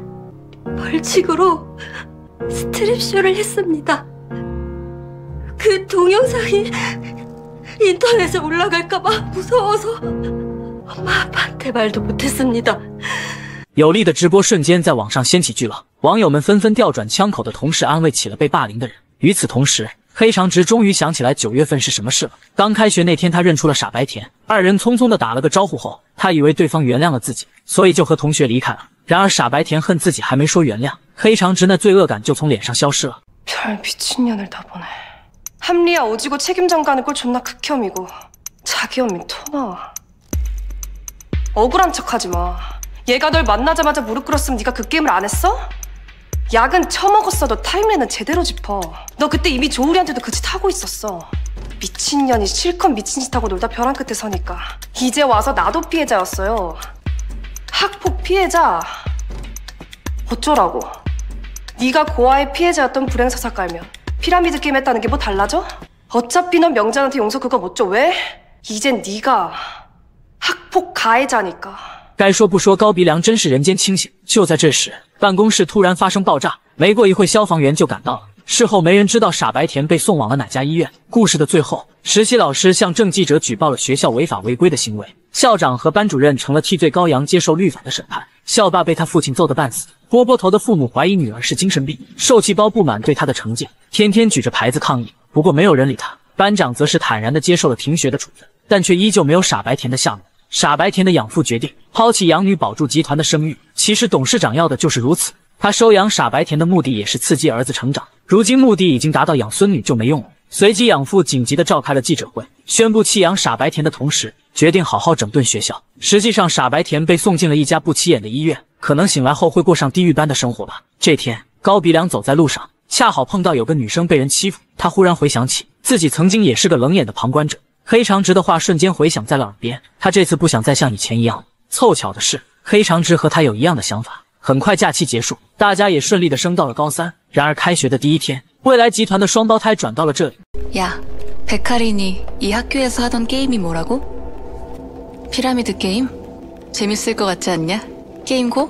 벌칙으로 스트립쇼를 했습니다. 그 동영상이 인터넷에 올라갈까봐 무서워서 엄마 아빠한테 말도 못했습니다. 有力的直播瞬间在网上掀起巨浪，网友们纷纷调转枪口的同时安慰起了被霸凌的人。与此同时，黑长直终于想起来9月份是什么事了。刚开学那天，他认出了傻白甜，二人匆匆的打了个招呼后，他以为对方原谅了自己，所以就和同学离开了。然而傻白甜恨自己还没说原谅，黑长直那罪恶感就从脸上消失了。 별 미친년을 다 보네. 합리화 오지고 책임전 가는 꼴 존나 극혐이고 자기 엄미 토 나와. 억울한 척하지 마. 얘가 널 만나자마자 무릎 꿇었으면 네가 그 게임을 안 했어? 약은 처먹었어도 타임라인은 제대로 짚어. 너 그때 이미 조우리한테도 그 짓 하고 있었어. 미친년이 실컷 미친 짓 하고 놀다 벼랑 끝에 서니까 이제 와서 나도 피해자였어요. 학폭 피해자. 어쩌라고. 네가 고아의 피해자였던 불행사사 깔면 피라미드 게임 했다는 게 뭐 달라져? 어차피 넌 명장한테 용서 그거 못 줘. 왜? 이젠 네가 학폭 가해자니까. 该说不说，高鼻梁真是人间清醒。就在这时，办公室突然发生爆炸，没过一会，消防员就赶到了。事后没人知道傻白甜被送往了哪家医院。故事的最后，实习老师向正记者举报了学校违法违规的行为，校长和班主任成了替罪羔羊，接受律法的审判。校霸被他父亲揍得半死，波波头的父母怀疑女儿是精神病，受气包不满对他的惩戒，天天举着牌子抗议。不过没有人理他，班长则是坦然地接受了停学的处分，但却依旧没有傻白甜的下落。傻白甜的养父决定抛弃养女，保住集团的声誉。其实董事长要的就是如此，他收养傻白甜的目的也是刺激儿子成长。 如今目的已经达到，养孙女就没用了。随即养父紧急的召开了记者会，宣布弃养傻白甜的同时，决定好好整顿学校。实际上，傻白甜被送进了一家不起眼的医院，可能醒来后会过上地狱般的生活吧。这天，高鼻梁走在路上，恰好碰到有个女生被人欺负，他忽然回想起自己曾经也是个冷眼的旁观者。黑长直的话瞬间回响在了耳边，他这次不想再像以前一样了。凑巧的是，黑长直和他有一样的想法。很快假期结束，大家也顺利的升到了高3。然而开学的第一天，未来集团的双胞胎转到了这里。 야, 백할인이 이 학교에서 하던 게임이 뭐라고? 피라미드 게임? 재밌을 것 같지 않냐? 게임 고?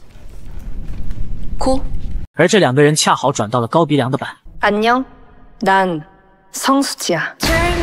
고? 而这两个人恰好转到了高鼻梁的班。 안녕, 난 성수지야.